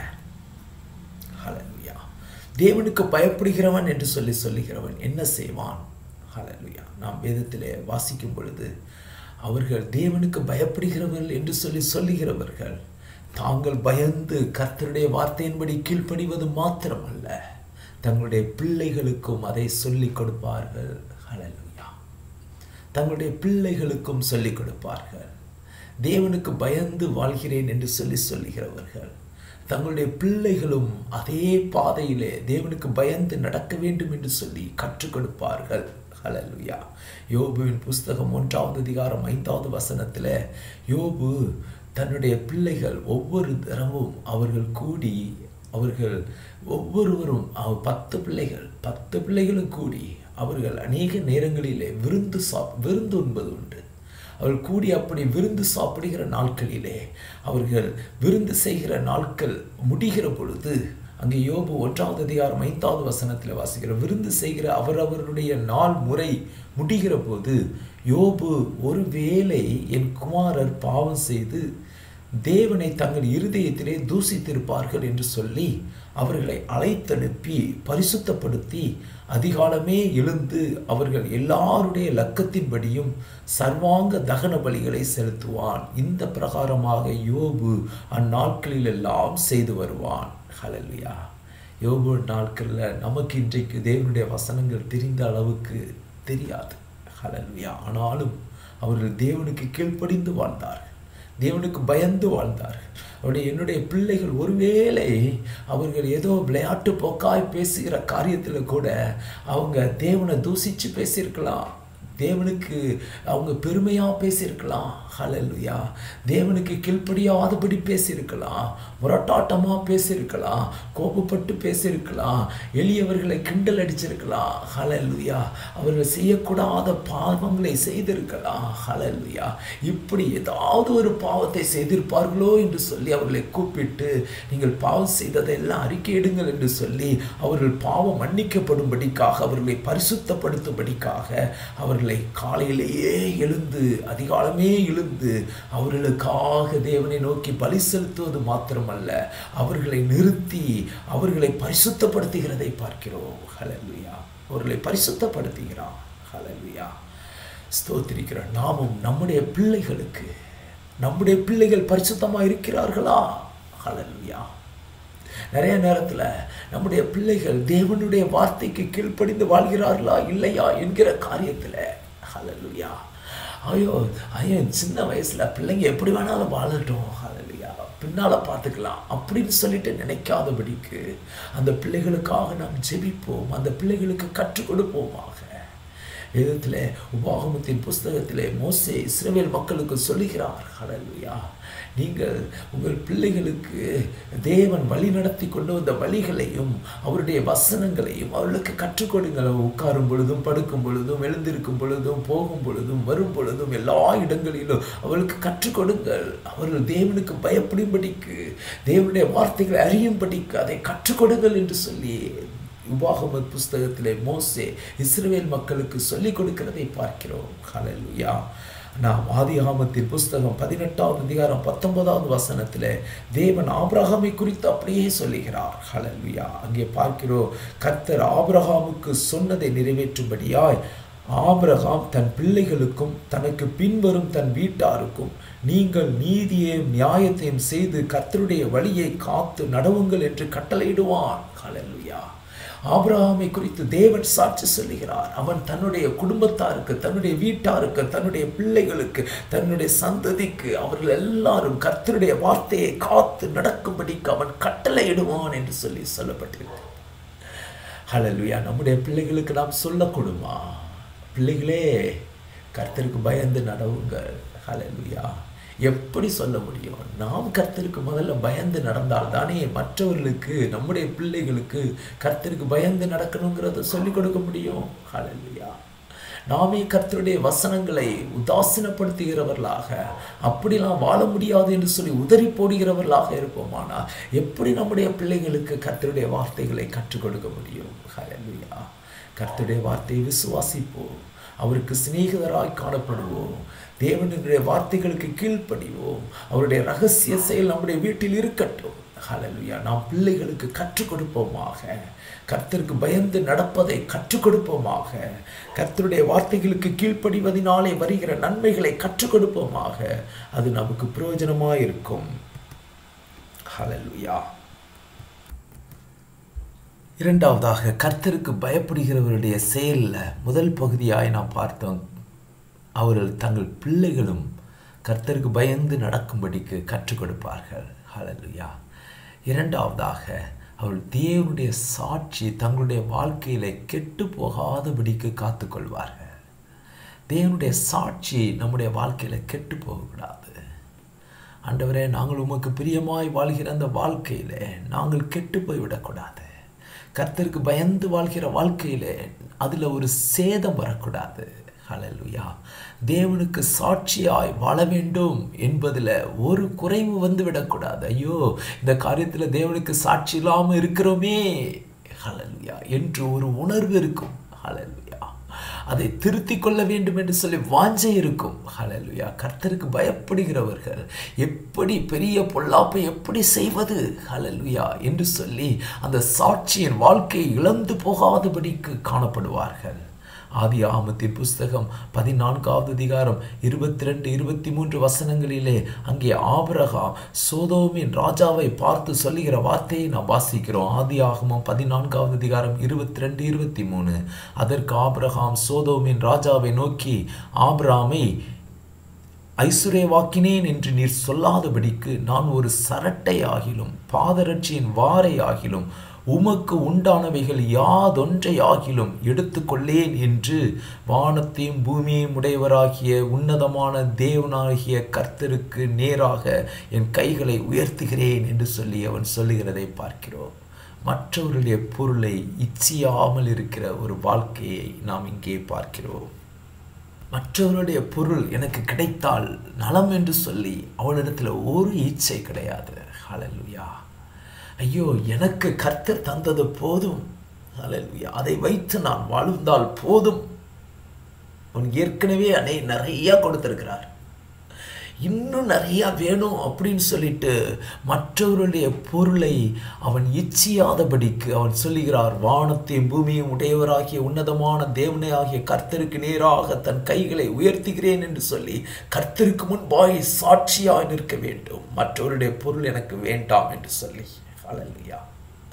ஹல்லேலூயா. தேவனுக்கு பயப்படுகிறவன் என்று சொல்லி சொல்லுகிறவன் என்ன செய்வான்? ஹல்லேலூயா. நாம் வேதத்திலே வாசிக்கும் பொழுது அவர்கள் தேவனுக்கு பயப்படுகிறவர்கள் என்று சொல்லி சொல்லுகிறவர்கள் தாங்கள் பயந்து கர்த்தருடைய வார்த்தையின்படி கீழ்ப்படிவது மாத்திரமல்ல, தங்களுடைய பிள்ளைகளுக்கும் அதை சொல்லிக் கொடுப்பார்கள். ஹல்லேலூயா. தங்களுடைய பிள்ளைகளுக்கும் சொல்லிக் கொடுப்பார்கள். தேவனுக்கு பயந்து வாழ்கிறேன் என்று சொல்லி சொல்லுகிறவர்கள் தங்களுடைய பிள்ளைகளும் அதே பாதையிலே தேவனுக்கு பயந்து நடக்க வேண்டும் என்று சொல்லி கற்றுக் கொடுப்பார்கள். ஹல்லேலூயா. யோபுவின் புஸ்தகம் ஒன்றாவது அதிகாரம் ஐந்தாவது வசனத்தில் யோபு தன்னுடைய பிள்ளைகள் ஒவ்வொரு தரமும் அவர்கள் கூடி அவர்கள் ஒவ்வொருவரும் பத்து பிள்ளைகள் பத்து பிள்ளைகளும் கூடி அவர்கள் அநேக நேரங்களிலே விருந்து சாப் விருந்து உண்பது உண்டு. அவர்கள் கூடி அப்படி விருந்து சாப்பிடுகிற நாட்களிலே அவர்கள் விருந்து செய்கிற நாட்கள் முடிகிற பொழுது அங்கே யோபு ஒன்றாவது அதிகாரம் ஐந்தாவது வசனத்தில் வாசிக்கிற விருந்து செய்கிற அவரவருடைய நாள் முறை முடிகிற போது யோபு ஒருவேளை என் குமாரர் பாவம் செய்து தேவனை தங்கள் இருதயத்திலே தூசித்திருப்பார்கள் என்று சொல்லி அவர்களை அழைத்தனுப்பி பரிசுத்தப்படுத்தி அதிகாலமே எழுந்து அவர்கள் எல்லாருடைய லக்கத்தின்படியும் சர்வாங்க தகன பலிகளை செலுத்துவான். இந்த பிரகாரமாக யோபு அந்நாட்களில் எல்லாம் செய்து வருவான். ஹல்லேலூயா. யோபு நாட்களில் நமக்கு இன்றைக்கு தேவனுடைய வசனங்கள் தெரிந்த அளவுக்கு தெரியாது. ஹல்லேலூயா. ஆனாலும் அவர்கள் தேவனுக்கு கீழ்ப்படிந்து வாழ்ந்தார்கள், தேவனுக்கு பயந்து வாழ்ந்தார்கள். அவருடைய என்னுடைய பிள்ளைகள் ஒருவேளை அவர்கள் ஏதோ விளையாட்டு போக்காய் பேசுகிற காரியத்தில் கூட அவங்க தேவனை தூசித்து பேசியிருக்கலாம், தேவனுக்கு அவங்க பெருமையாக பேசியிருக்கலாம். ஹல்லேலூயா. தேவனுக்கு கீழ்ப்படியாதபடி பேசியிருக்கலாம், முரட்டாட்டமாக பேசியிருக்கலாம், கோபப்பட்டு பேசியிருக்கலாம், எளியவர்களை கிண்டல் அடிச்சிருக்கலாம். ஹல்லேலூயா. அவர்கள் செய்யக்கூடாத பாவங்களை செய்திருக்கலாம். ஹல்லேலூயா. இப்படி ஏதாவது ஒரு பாவத்தை செய்திருப்பார்களோ என்று சொல்லி அவர்களை கூப்பிட்டு நீங்கள் பாவம் செய்ததெல்லாம் அறிக்கையிடுங்கள் என்று சொல்லி அவர்கள் பாவம் மன்னிக்கப்படும்படிக்காக அவர்களை பரிசுத்தப்படுத்தும்படிக்காக அவர்களை காலையிலேயே எழுந்து அதிகாலமே எழுந்து அவர்களுக்காக தேவனை நோக்கி பலி செலுத்துவது மாத்திரமல்ல, அவர்களை நிறுத்தி அவர்களை பரிசுத்தப்படுத்துகிறதை பார்க்கிறோம். ஹல்லேலூயா. அவர்களை பரிசுத்தப்படுத்துகிறான். ஹல்லேலூயா. ஸ்தோத்திரிக்கிறோம். நாமும் நம்முடைய பிள்ளைகளுக்கு நம்முடைய பிள்ளைகள் பரிசுத்தமாக இருக்கிறார்களா? ஹல்லேலூயா. நிறைய நேரத்தில் நம்முடைய பிள்ளைகள் தேவனுடைய வார்த்தைக்கு கீழ்ப்படிந்து வாழ்கிறார்களா இல்லையா என்கிற காரியத்தில் ஹல்லேலூயா ஐயோ ஐயோ சின்ன வயசில் பிள்ளைங்க எப்படி வேணாலும் வாழட்டும் ஹல்லேலூயா பின்னால் பார்த்துக்கலாம் அப்படின்னு சொல்லிட்டு நினைக்காதபடிக்கு அந்த பிள்ளைகளுக்காக நாம் ஜெபிப்போம், அந்த பிள்ளைகளுக்கு கற்றுக் கொடுப்போமாக. வேதத்தில் உபாகமத்தின் புஸ்தகத்திலே மோசே இஸ்ரவேல் மக்களுக்கு சொல்லுகிறார் ஹல்லேலூயா நீங்கள் உங்கள் பிள்ளைகளுக்கு தேவன் வழி நடத்தி கொண்டு வந்த வழிகளையும் அவருடைய வசனங்களையும் அவர்களுக்கு கற்றுக் கொடுங்கள். உட்காரும் பொழுதும் படுக்கும் பொழுதும் எழுந்திருக்கும் பொழுதும் போகும் பொழுதும் வரும் பொழுதும் எல்லா இடங்களிலும் அவர்களுக்கு கற்றுக் கொடுங்கள். அவர்கள் தேவனுக்கு பயப்படும்படிக்கு தேவனுடைய வார்த்தைகளை அறியும்படிக்கு அதை கற்றுக் கொடுங்கள் என்று சொல்லி உபாகமத் புஸ்தகத்திலே மோசே இஸ்ரவேல் மக்களுக்கு சொல்லிக் கொடுக்கிறதை பார்க்கிறோம். ஹல்லேலூயா. நாம் ஆதியாகமத்தின் புஸ்தகம் பதினெட்டாவது அதிகாரம் பத்தொன்பதாவது வசனத்தில் தேவன் ஆபிரகாமை குறித்து அப்படியே சொல்லுகிறார். ஹல்லேலூயா. அங்கே பார்க்கிறோம், கர்த்தர் ஆபிரகாமுக்கு சொன்னதை நிறைவேற்றும்படியாய் ஆபிரகாம் தன் பிள்ளைகளுக்கும் தனக்கு பின்வரும் தன் வீட்டாருக்கும் நீங்கள் நீதியையும் நியாயத்தையும் செய்து கர்த்தருடைய வழியை காத்து நடவுங்கள் என்று கட்டளையிடுவான். ஹல்லேலூயா. ஆபிரகாமை குறித்து தேவன் சாட்சி சொல்லுகிறார். அவன் தன்னுடைய குடும்பத்தாருக்கு, தன்னுடைய வீட்டாருக்கு, தன்னுடைய பிள்ளைகளுக்கு, தன்னுடைய சந்ததிக்கு அவர்கள் எல்லாரும் கர்த்தருடைய வார்த்தையை காத்து நடக்கும்படிக்கு அவன் கட்டளையிடுவான் என்று சொல்லி சொல்லப்பட்டிருக்கு. ஹல்லேலூயா. நம்முடைய பிள்ளைகளுக்கு நாம் சொல்லக்கூடுமா? பிள்ளைகளே கர்த்தருக்கு பயந்து நடவுங்கள். ஹல்லேலூயா. எப்படி சொல்ல முடியும்? நாம் கர்த்தருக்கு முதல்ல பயந்து நடந்தால் தானே மற்றவர்களுக்கு, நம்முடைய பிள்ளைகளுக்கு கர்த்தருக்கு பயந்து நடக்கணுங்கிறத சொல்லிக் கொடுக்க முடியும். ஹல்லேலூயா. நாமே கர்த்தருடைய வசனங்களை உதாசீனப்படுத்துகிறவர்களாக, அப்படிலாம் வாழ முடியாது என்று சொல்லி உதறி போடுகிறவர்களாக இருப்போமானா எப்படி நம்முடைய பிள்ளைகளுக்கு கர்த்தருடைய வார்த்தைகளை கற்றுக் கொடுக்க முடியும்? ஹல்லேலூயா. கர்த்தருடைய வார்த்தையை விசுவாசிப்போம், அவருக்கு சிநேகிதராய் காணப்படுவோம், தேவனுடைய வார்த்தைகளுக்கு கீழ்ப்படிவோம், அவருடைய ரகசிய செயல் நம்முடைய வீட்டில் இருக்கட்டும். ஹல்லேலூயா. நாம் பிள்ளைகளுக்கு கற்றுக் கொடுப்போமாக, கர்த்தருக்கு பயந்து நடப்பதை கற்றுக் கொடுப்போமாக, கர்த்தருடைய வார்த்தைகளுக்கு கீழ்ப்படிவதனாலே வருகிற நன்மைகளை கற்றுக் கொடுப்போமாக. அது நமக்கு பிரயோஜனமாக இருக்கும். ஹல்லேலூயா. இரண்டாவதாக, கர்த்தருக்கு பயப்படுகிறவருடைய செயலில் முதல் பகுதியாய் நாம் பார்த்தோம், அவர்கள் தங்கள் பிள்ளைகளும் கர்த்தருக்கு பயந்து நடக்கும்படிக்கு கற்றுக் கொடுப்பார்கள். ஹல்லேலூயா. இரண்டாவதாக, அவர்கள் தேவனுடைய சாட்சி தங்களுடைய வாழ்க்கையில கெட்டு போகாதபடிக்கு காத்துக்கொள்வார்கள். தேவனுடைய சாட்சி நம்முடைய வாழ்க்கையில கெட்டு போகக்கூடாது. ஆண்டவரே, நாங்கள் உமக்கு பிரியமாய் வாழ்கிற அந்த வாழ்க்கையில நாங்கள் கெட்டு போய்விடக்கூடாது. கர்த்தருக்கு பயந்து வாழ்கிற வாழ்க்கையில அதுல ஒரு சேதம் வரக்கூடாது. ஹல்லேலூயா. தேவனுக்கு சாட்சியாய் வாழ வேண்டும் என்பதில் ஒரு குறைவு வந்து விடக்கூடாது. ஐயோ, இந்த காரியத்தில் தேவனுக்கு சாட்சி இல்லாமல் இருக்கிறோமே, ஹல்லேலூயா, என்று ஒரு உணர்வு இருக்கும். ஹல்லேலூயா. அதை திருத்தி கொள்ள வேண்டும் என்று சொல்லி வாஞ்சை இருக்கும். ஹல்லேலூயா. கர்த்தருக்கு பயப்படுகிறவர்கள் எப்படி பெரிய பொல்லாப்பை எப்படி செய்வது, ஹல்லேலூயா, என்று சொல்லி அந்த சாட்சியின் வாழ்க்கையை இழந்து போகாதபடிக்கு காணப்படுவார்கள். ஆதியாகமத்தின் புஸ்தகம் பதினான்காவது அதிகாரம் இருபத்தி ரெண்டு இருபத்தி மூன்று வசனங்களிலே அங்கே ஆபிரகாம் சோதோமின் ராஜாவை பார்த்து சொல்லுகிற வார்த்தையை நாம் வாசிக்கிறோம். ஆதியாகமம் பதினான்காவது அதிகாரம் இருபத்தி ரெண்டு இருபத்தி மூணு. அதற்கு ஆபிரகாம் சோதோமின் ராஜாவை நோக்கி, ஆபிராமை ஐசுரேவாக்கினேன் என்று நீர் சொல்லாதபடிக்கு நான் ஒரு சரட்டை ஆகிலும் பாதரட்சியின் வாரை ஆகிலும் உமக்கு உண்டானவைகள் யாதொன்றை ஆகிலும் எடுத்துக்கொள்ளேன் என்று வானத்தையும் பூமியையும் உடையவராகிய உன்னதமான தேவனாகிய கர்த்தருக்கு நேராக என் கைகளை உயர்த்துகிறேன் என்று சொல்லி அவன் சொல்லுகிறதை பார்க்கிறோம். மற்றவர்களுடைய பொருளை இச்சியாமல் இருக்கிற ஒரு வாழ்க்கையை நாம் இங்கே பார்க்கிறோம். மற்றவருடைய பொருள் எனக்கு கிடைத்தால் நலம் என்று சொல்லி அவளிடத்தில் ஒரு இச்சை கிடையாது. ஹல்லேலூயா. ஐயோ, எனக்கு கர்த்தர் தந்தது போதும், ஹல்லேலூயா, அதை வைத்து நான் வாழ்ந்தால் போதும். அவன் ஏற்கனவே அனை நிறைய கொடுத்திருக்கிறார், இன்னும் நிறைய வேணும் அப்படின்னு சொல்லிட்டு மற்றவருடைய பொருளை அவன் இச்சியாதபடிக்கு அவன் சொல்லுகிறார், வானத்தையும் பூமியும் உடையவராகிய உன்னதமான தேவனே ஆகிய கர்த்தருக்கு நேராக தன் கைகளை உயர்த்துகிறேன் என்று சொல்லி கர்த்தருக்கு முன்பாய் சாட்சியாய் நிற்க வேண்டும். மற்றவருடைய பொருள் எனக்கு வேண்டாம் என்று சொல்லி. ஹல்லேலூயா.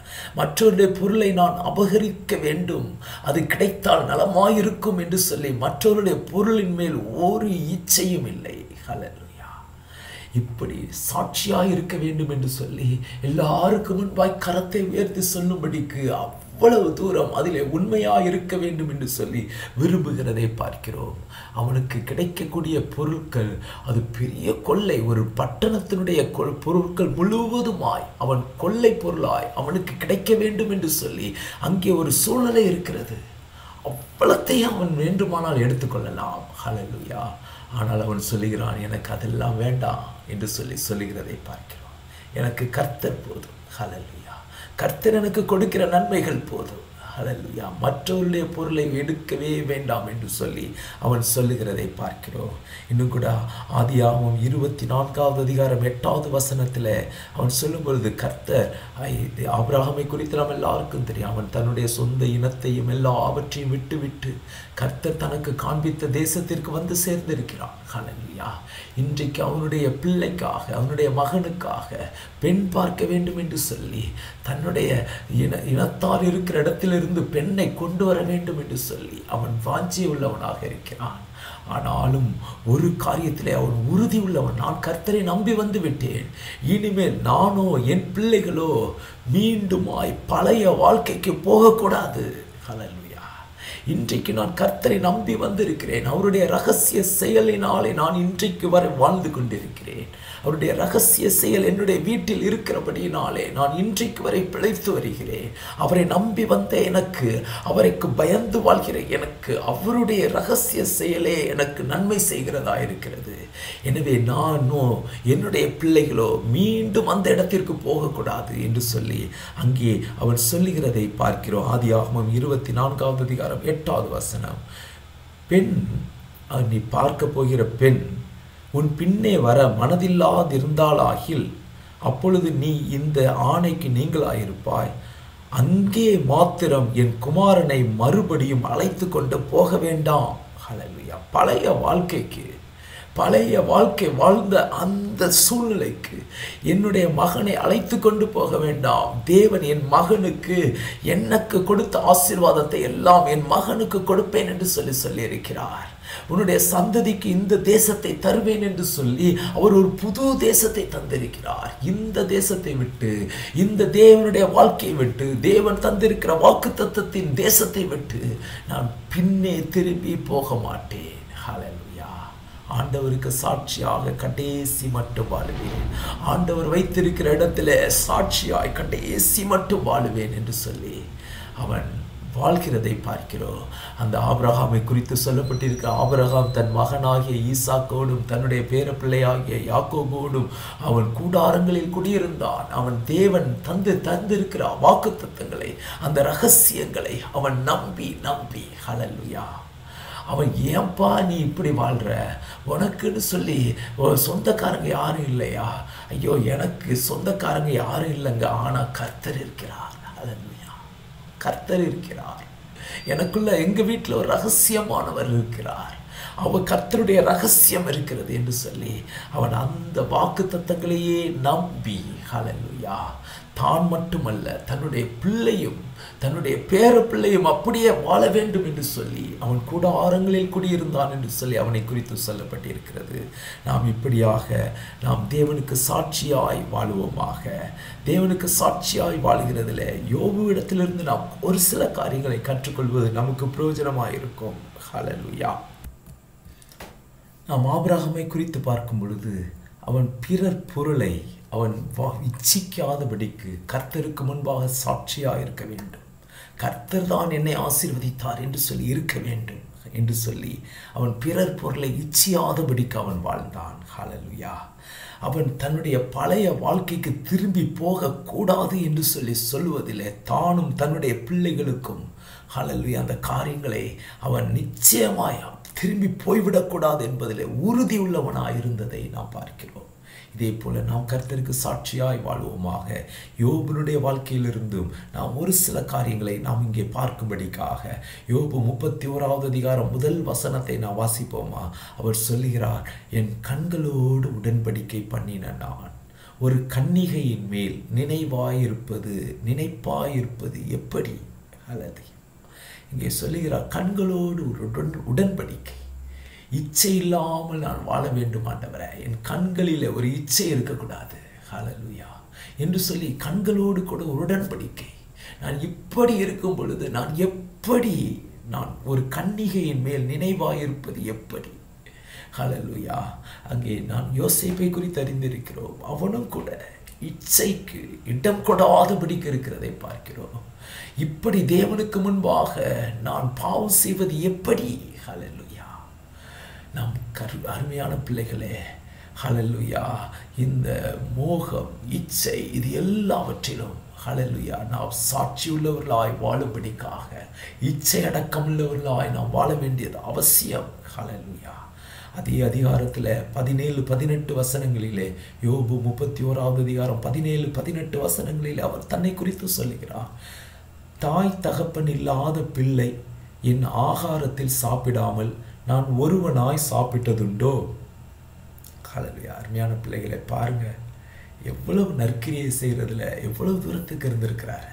மற்றவருடைய பொருளை நான் அபகரிக்க வேண்டும், அது கிடைத்தால் நலமாயிருக்கும் என்று சொல்லி மற்றவருடைய பொருளின் மேல் ஒரு இச்சையும் இல்லை. ஹல்லேலூயா. இப்படி சாட்சியாய் இருக்க வேண்டும் என்று சொல்லி எல்லாருக்கும் முன்பாய் கரத்தை உயர்த்தி சொல்லும்படிக்கு அவ்வளவு தூரம் அதிலே உண்மையாக இருக்க வேண்டும் என்று சொல்லி விரும்புகிறதை பார்க்கிறோம். அவனுக்கு கிடைக்கக்கூடிய பொருட்கள் அது பெரிய கொள்ளை, ஒரு பட்டணத்தினுடைய பொருட்கள் முழுவதுமாய் அவன் கொள்ளை பொருளாய் அவனுக்கு கிடைக்க வேண்டும் என்று சொல்லி அங்கே ஒரு சூழ்நிலை இருக்கிறது. அவ்வளத்தையும் அவன் வேண்டுமானால் எடுத்துக்கொள்ளலாம். ஹல்லேலூயா. ஆனால் அவன் சொல்லுகிறான், எனக்கு அதெல்லாம் வேண்டாம் என்று சொல்லி சொல்லுகிறதை பார்க்கிறோம். எனக்கு கர்த்தர் போதும். ஹல்லேலூயா. கர்த்தர் எனக்கு கொடுக்கிற நன்மைகள் போதும். ஹல்லேலூயா. மற்றவருடைய பொருளை எடுக்கவே வேண்டாம் என்று சொல்லி அவன் சொல்லுகிறதை பார்க்கிறோம். இன்னும் கூட ஆதியாகமம் இருபத்தி நான்காவது அதிகாரம் எட்டாவது வசனத்தில் அவன் சொல்லும் பொழுது, கர்த்தர் ஆபிரகாமை குறித்து நாம் எல்லாருக்கும் தெரியும். அவன் தன்னுடைய சொந்த இனத்தையும் எல்லாவற்றையும் விட்டு விட்டு கர்த்தர் தனக்கு காண்பித்த தேசத்திற்கு வந்து சேர்ந்திருக்கிறான். ஹல்லேலூயா. இன்றைக்கு அவனுடைய பிள்ளைக்காக, அவனுடைய மகனுக்காக பெண் பார்க்க வேண்டும் என்று சொல்லி தன்னுடைய இன இனத்தார் இருக்கிற இடத்திலிருந்து பெண்ணை கொண்டு வர வேண்டும் என்று சொல்லி அவன் வாஞ்சி உள்ளவனாக இருக்கிறான். ஆனாலும் ஒரு காரியத்திலே அவன் உறுதி உள்ளவன். நான் கர்த்தரை நம்பி வந்து விட்டேன், இனிமேல் நானோ என் பிள்ளைகளோ மீண்டுமாய் பழைய வாழ்க்கைக்கு போகக்கூடாது. ஹல்லேலூயா. இன்றைக்கு நான் கர்த்தரை நம்பி வந்திருக்கிறேன். அவருடைய ரகசிய செயலினாலே நான் இன்றைக்கு வரை வாழ்ந்து கொண்டிருக்கிறேன். அவருடைய ரகசிய செயல் என்னுடைய வீட்டில் இருக்கிறபடியினாலே நான் இன்றைக்கு வரை பிழைத்து வருகிறேன். அவரை நம்பி வந்த எனக்கு, அவருக்கு பயந்து வாழ்கிற எனக்கு அவருடைய ரகசிய செயலே எனக்கு நன்மை செய்கிறதா இருக்கிறது. எனவே நானோ என்னுடைய பிள்ளைகளோ மீண்டும் அந்த இடத்திற்கு போகக்கூடாது என்று சொல்லி அங்கே அவன் சொல்லுகிறதை பார்க்கிறோம். ஆதியாகமம் இருபத்தி நான்காவது அதிகாரம் எட்டாவது வசனம். பெண், நீ பார்க்க போகிற பெண் உன் பின்னே வர மனதில்லாதிருந்தாளாகில் அப்பொழுது நீ இந்த ஆணைக்கு நீங்களாயிருப்பாய். அங்கே மாத்திரம் என் குமாரனை மறுபடியும் அழைத்து கொண்டு போக வேண்டாம். ஹல்லேலூயா. பழைய வாழ்க்கைக்கு, பழைய வாழ்க்கை வாழ்ந்த அந்த சூழ்நிலைக்கு என்னுடைய மகனை அழைத்து கொண்டு போக வேண்டாம். தேவன் என் மகனுக்கு எனக்கு கொடுத்த ஆசீர்வாதத்தை எல்லாம் என் மகனுக்கு கொடுப்பேன் என்று சொல்லி சொல்லியிருக்கிறார். உன்னுடைய சந்ததிக்கு இந்த தேசத்தை தருவேன் என்று சொல்லி அவர் ஒரு புது தேசத்தை தந்திருக்கிறார். இந்த தேசத்தை விட்டு, இந்த தேவனுடைய வாழ்க்கையை விட்டு, தேவன் தந்திருக்கிற வாக்குத்தத்தத்தின் தேசத்தை விட்டு நான் பின்னே திரும்பி போக மாட்டேன். ஹல்லேலூயா. ஆண்டவருக்கு சாட்சியாக கடைசி மட்டும் வாழுவேன். ஆண்டவர் வைத்திருக்கிற இடத்துல சாட்சியாய் கடைசி மட்டும் வாழுவேன் என்று சொல்லி அவன் வாழ்கிறதை பார்க்கிறோம். அந்த ஆபிரகாமை குறித்து சொல்லப்பட்டிருக்கிற ஆபிரகாம் தன் மகனாகிய ஈசாக்கோடும் தன்னுடைய பேரப்பிள்ளையாகிய யாக்கோபோடும் அவன் கூடாரங்களில் குடியிருந்தான். அவன் தேவன் தந்து தந்திருக்கிற வாக்குத்தத்தங்களை, அந்த ரகசியங்களை அவன் நம்பி நம்பி ஹல்லேலூயா. அவன் ஏன்பா நீ இப்படி வாழ்கிற, உனக்குன்னு சொல்லி சொந்தக்காரங்க யாரும் இல்லையா? ஐயோ, எனக்கு சொந்தக்காரங்க யாரும் இல்லைங்க, ஆனால் கர்த்தர் இருக்கிறார். ஹல்லேலூயா. கர்த்தர் இருக்கிறார். எனக்குள்ள எங்க வீட்டில் ஒரு ரகசியமானவர் இருக்கிறார். அவ கர்த்தருடைய ரகசியம் இருக்கிறது என்று சொல்லி அவன் அந்த வாக்கு தத்தங்களையே நம்பி ஹல்லேலூயா தான் மட்டுமல்ல தன்னுடைய பிள்ளையும் தன்னுடைய பேர பிள்ளையும் அப்படியே வாழ வேண்டும் என்று சொல்லி அவன் கூடாரங்களில் குடியிருந்தான் என்று சொல்லி அவனை குறித்து சொல்லப்பட்டிருக்கிறது. நாம் இப்படியாக நாம் தேவனுக்கு சாட்சியாய் வாழுவோமாக. தேவனுக்கு சாட்சியாய் வாழ்கிறதுல யோபு இடத்திலிருந்து நாம் ஒரு சில காரியங்களை கற்றுக்கொள்வது நமக்கு பிரயோஜனமாக இருக்கும். ஹல்லேலூயா. நாம் ஆபிரகாமை குறித்து பார்க்கும் பொழுது அவன் பிறர் பொருளை அவன் இச்சிக்காதபடிக்கு கர்த்தருக்கு முன்பாக சாட்சியாக இருக்க வேண்டும். கர்த்தர் தான் என்னை ஆசீர்வதித்தார் என்று சொல்லி இருக்க வேண்டும் என்று சொல்லி அவன் பிறர் பொருளை இச்சியாதபடிக்கு அவன் வாழ்ந்தான். ஹல்லேலூயா. அவன் தன்னுடைய பழைய வாழ்க்கைக்கு திரும்பி போகக்கூடாது என்று சொல்லி சொல்லுவதில்லை. தானும் தன்னுடைய பிள்ளைகளுக்கும் ஹல்லேலூயா அந்த காரியங்களை அவன் நிச்சயமாய் திரும்பி போய்விடக்கூடாது என்பதில் உறுதி உள்ளவனாய் இருந்ததை நாம் பார்க்கிறோம். இதே போல நாம் கர்த்தருக்கு சாட்சியாய் வாழ்வோமாக. யோபுனுடைய வாழ்க்கையிலிருந்தும் நாம் ஒரு சில காரியங்களை நாம் இங்கே பார்க்கும்படிக்காக யோபு முப்பத்தி ஓராவது அதிகாரம் முதல் வசனத்தை நாம் வாசிப்போமா? அவர் சொல்லுகிறார், என் கண்களோடு உடன்படிக்கை பண்ணின நான் ஒரு கன்னிகையின் மேல் நினைவாயிருப்பது நினைப்பாயிருப்பது எப்படி? அல்லது இங்கே சொல்லுகிறார், கண்களோடு ஒரு உடன் உடன்படிக்கை. இச்சை இல்லாமல் நான் வாழ வேண்டும் ஆண்டவரே, என் கண்களில் ஒரு இச்சை இருக்கக்கூடாது. ஹல்லேலூயா என்று சொல்லி கண்களோடு கூட ஒரு உடன்படிக்கை. நான் இப்படி இருக்கும் பொழுது நான் எப்படி நான் ஒரு கன்னிகையின் மேல் நினைவாயிருப்பது எப்படி? ஹல்லேலூயா. அங்கே நான் யோசேப்பை குறித்து அறிந்திருக்கிறோம். அவனும் கூட இச்சைக்கு இடம் கொடாதபடிக்கு இருக்கிறதை பார்க்கிறோம். இப்படி தேவனுக்கு முன்பாக நான் பாவம் செய்வது எப்படி? ஹல்லேலூயா. நாம் கரு அருமையான பிள்ளைகளே, ஹல்லேலூயா, இந்த மோகம், இச்சை, இது எல்லாவற்றிலும் ஹல்லேலூயா நாம் சாட்சியுள்ளவர்களாய் வாழும்படிக்காக இச்சை அடக்கமுள்ளவர்களாய் நாம் வாழ வேண்டியது அவசியம். ஹல்லேலூயா. அதே அதிகாரத்தில் பதினேழு பதினெட்டு வசனங்களிலே, யோபு முப்பத்தி ஓராவது அதிகாரம் பதினேழு பதினெட்டு வசனங்களிலே அவர் தன்னை குறித்து சொல்லுகிறார். தாய் தகப்பன் இல்லாத பிள்ளை என் ஆகாரத்தில் சாப்பிடாமல் நான் ஒருவனாய் சாப்பிட்டதுண்டோ? ஹல்லேலூயா. அருமையான பிள்ளைகளை பாருங்க, எவ்வளவு நற்கிரியை செய்யறதுல எவ்வளவு தூரத்துக்கு இருந்திருக்கிறாரு.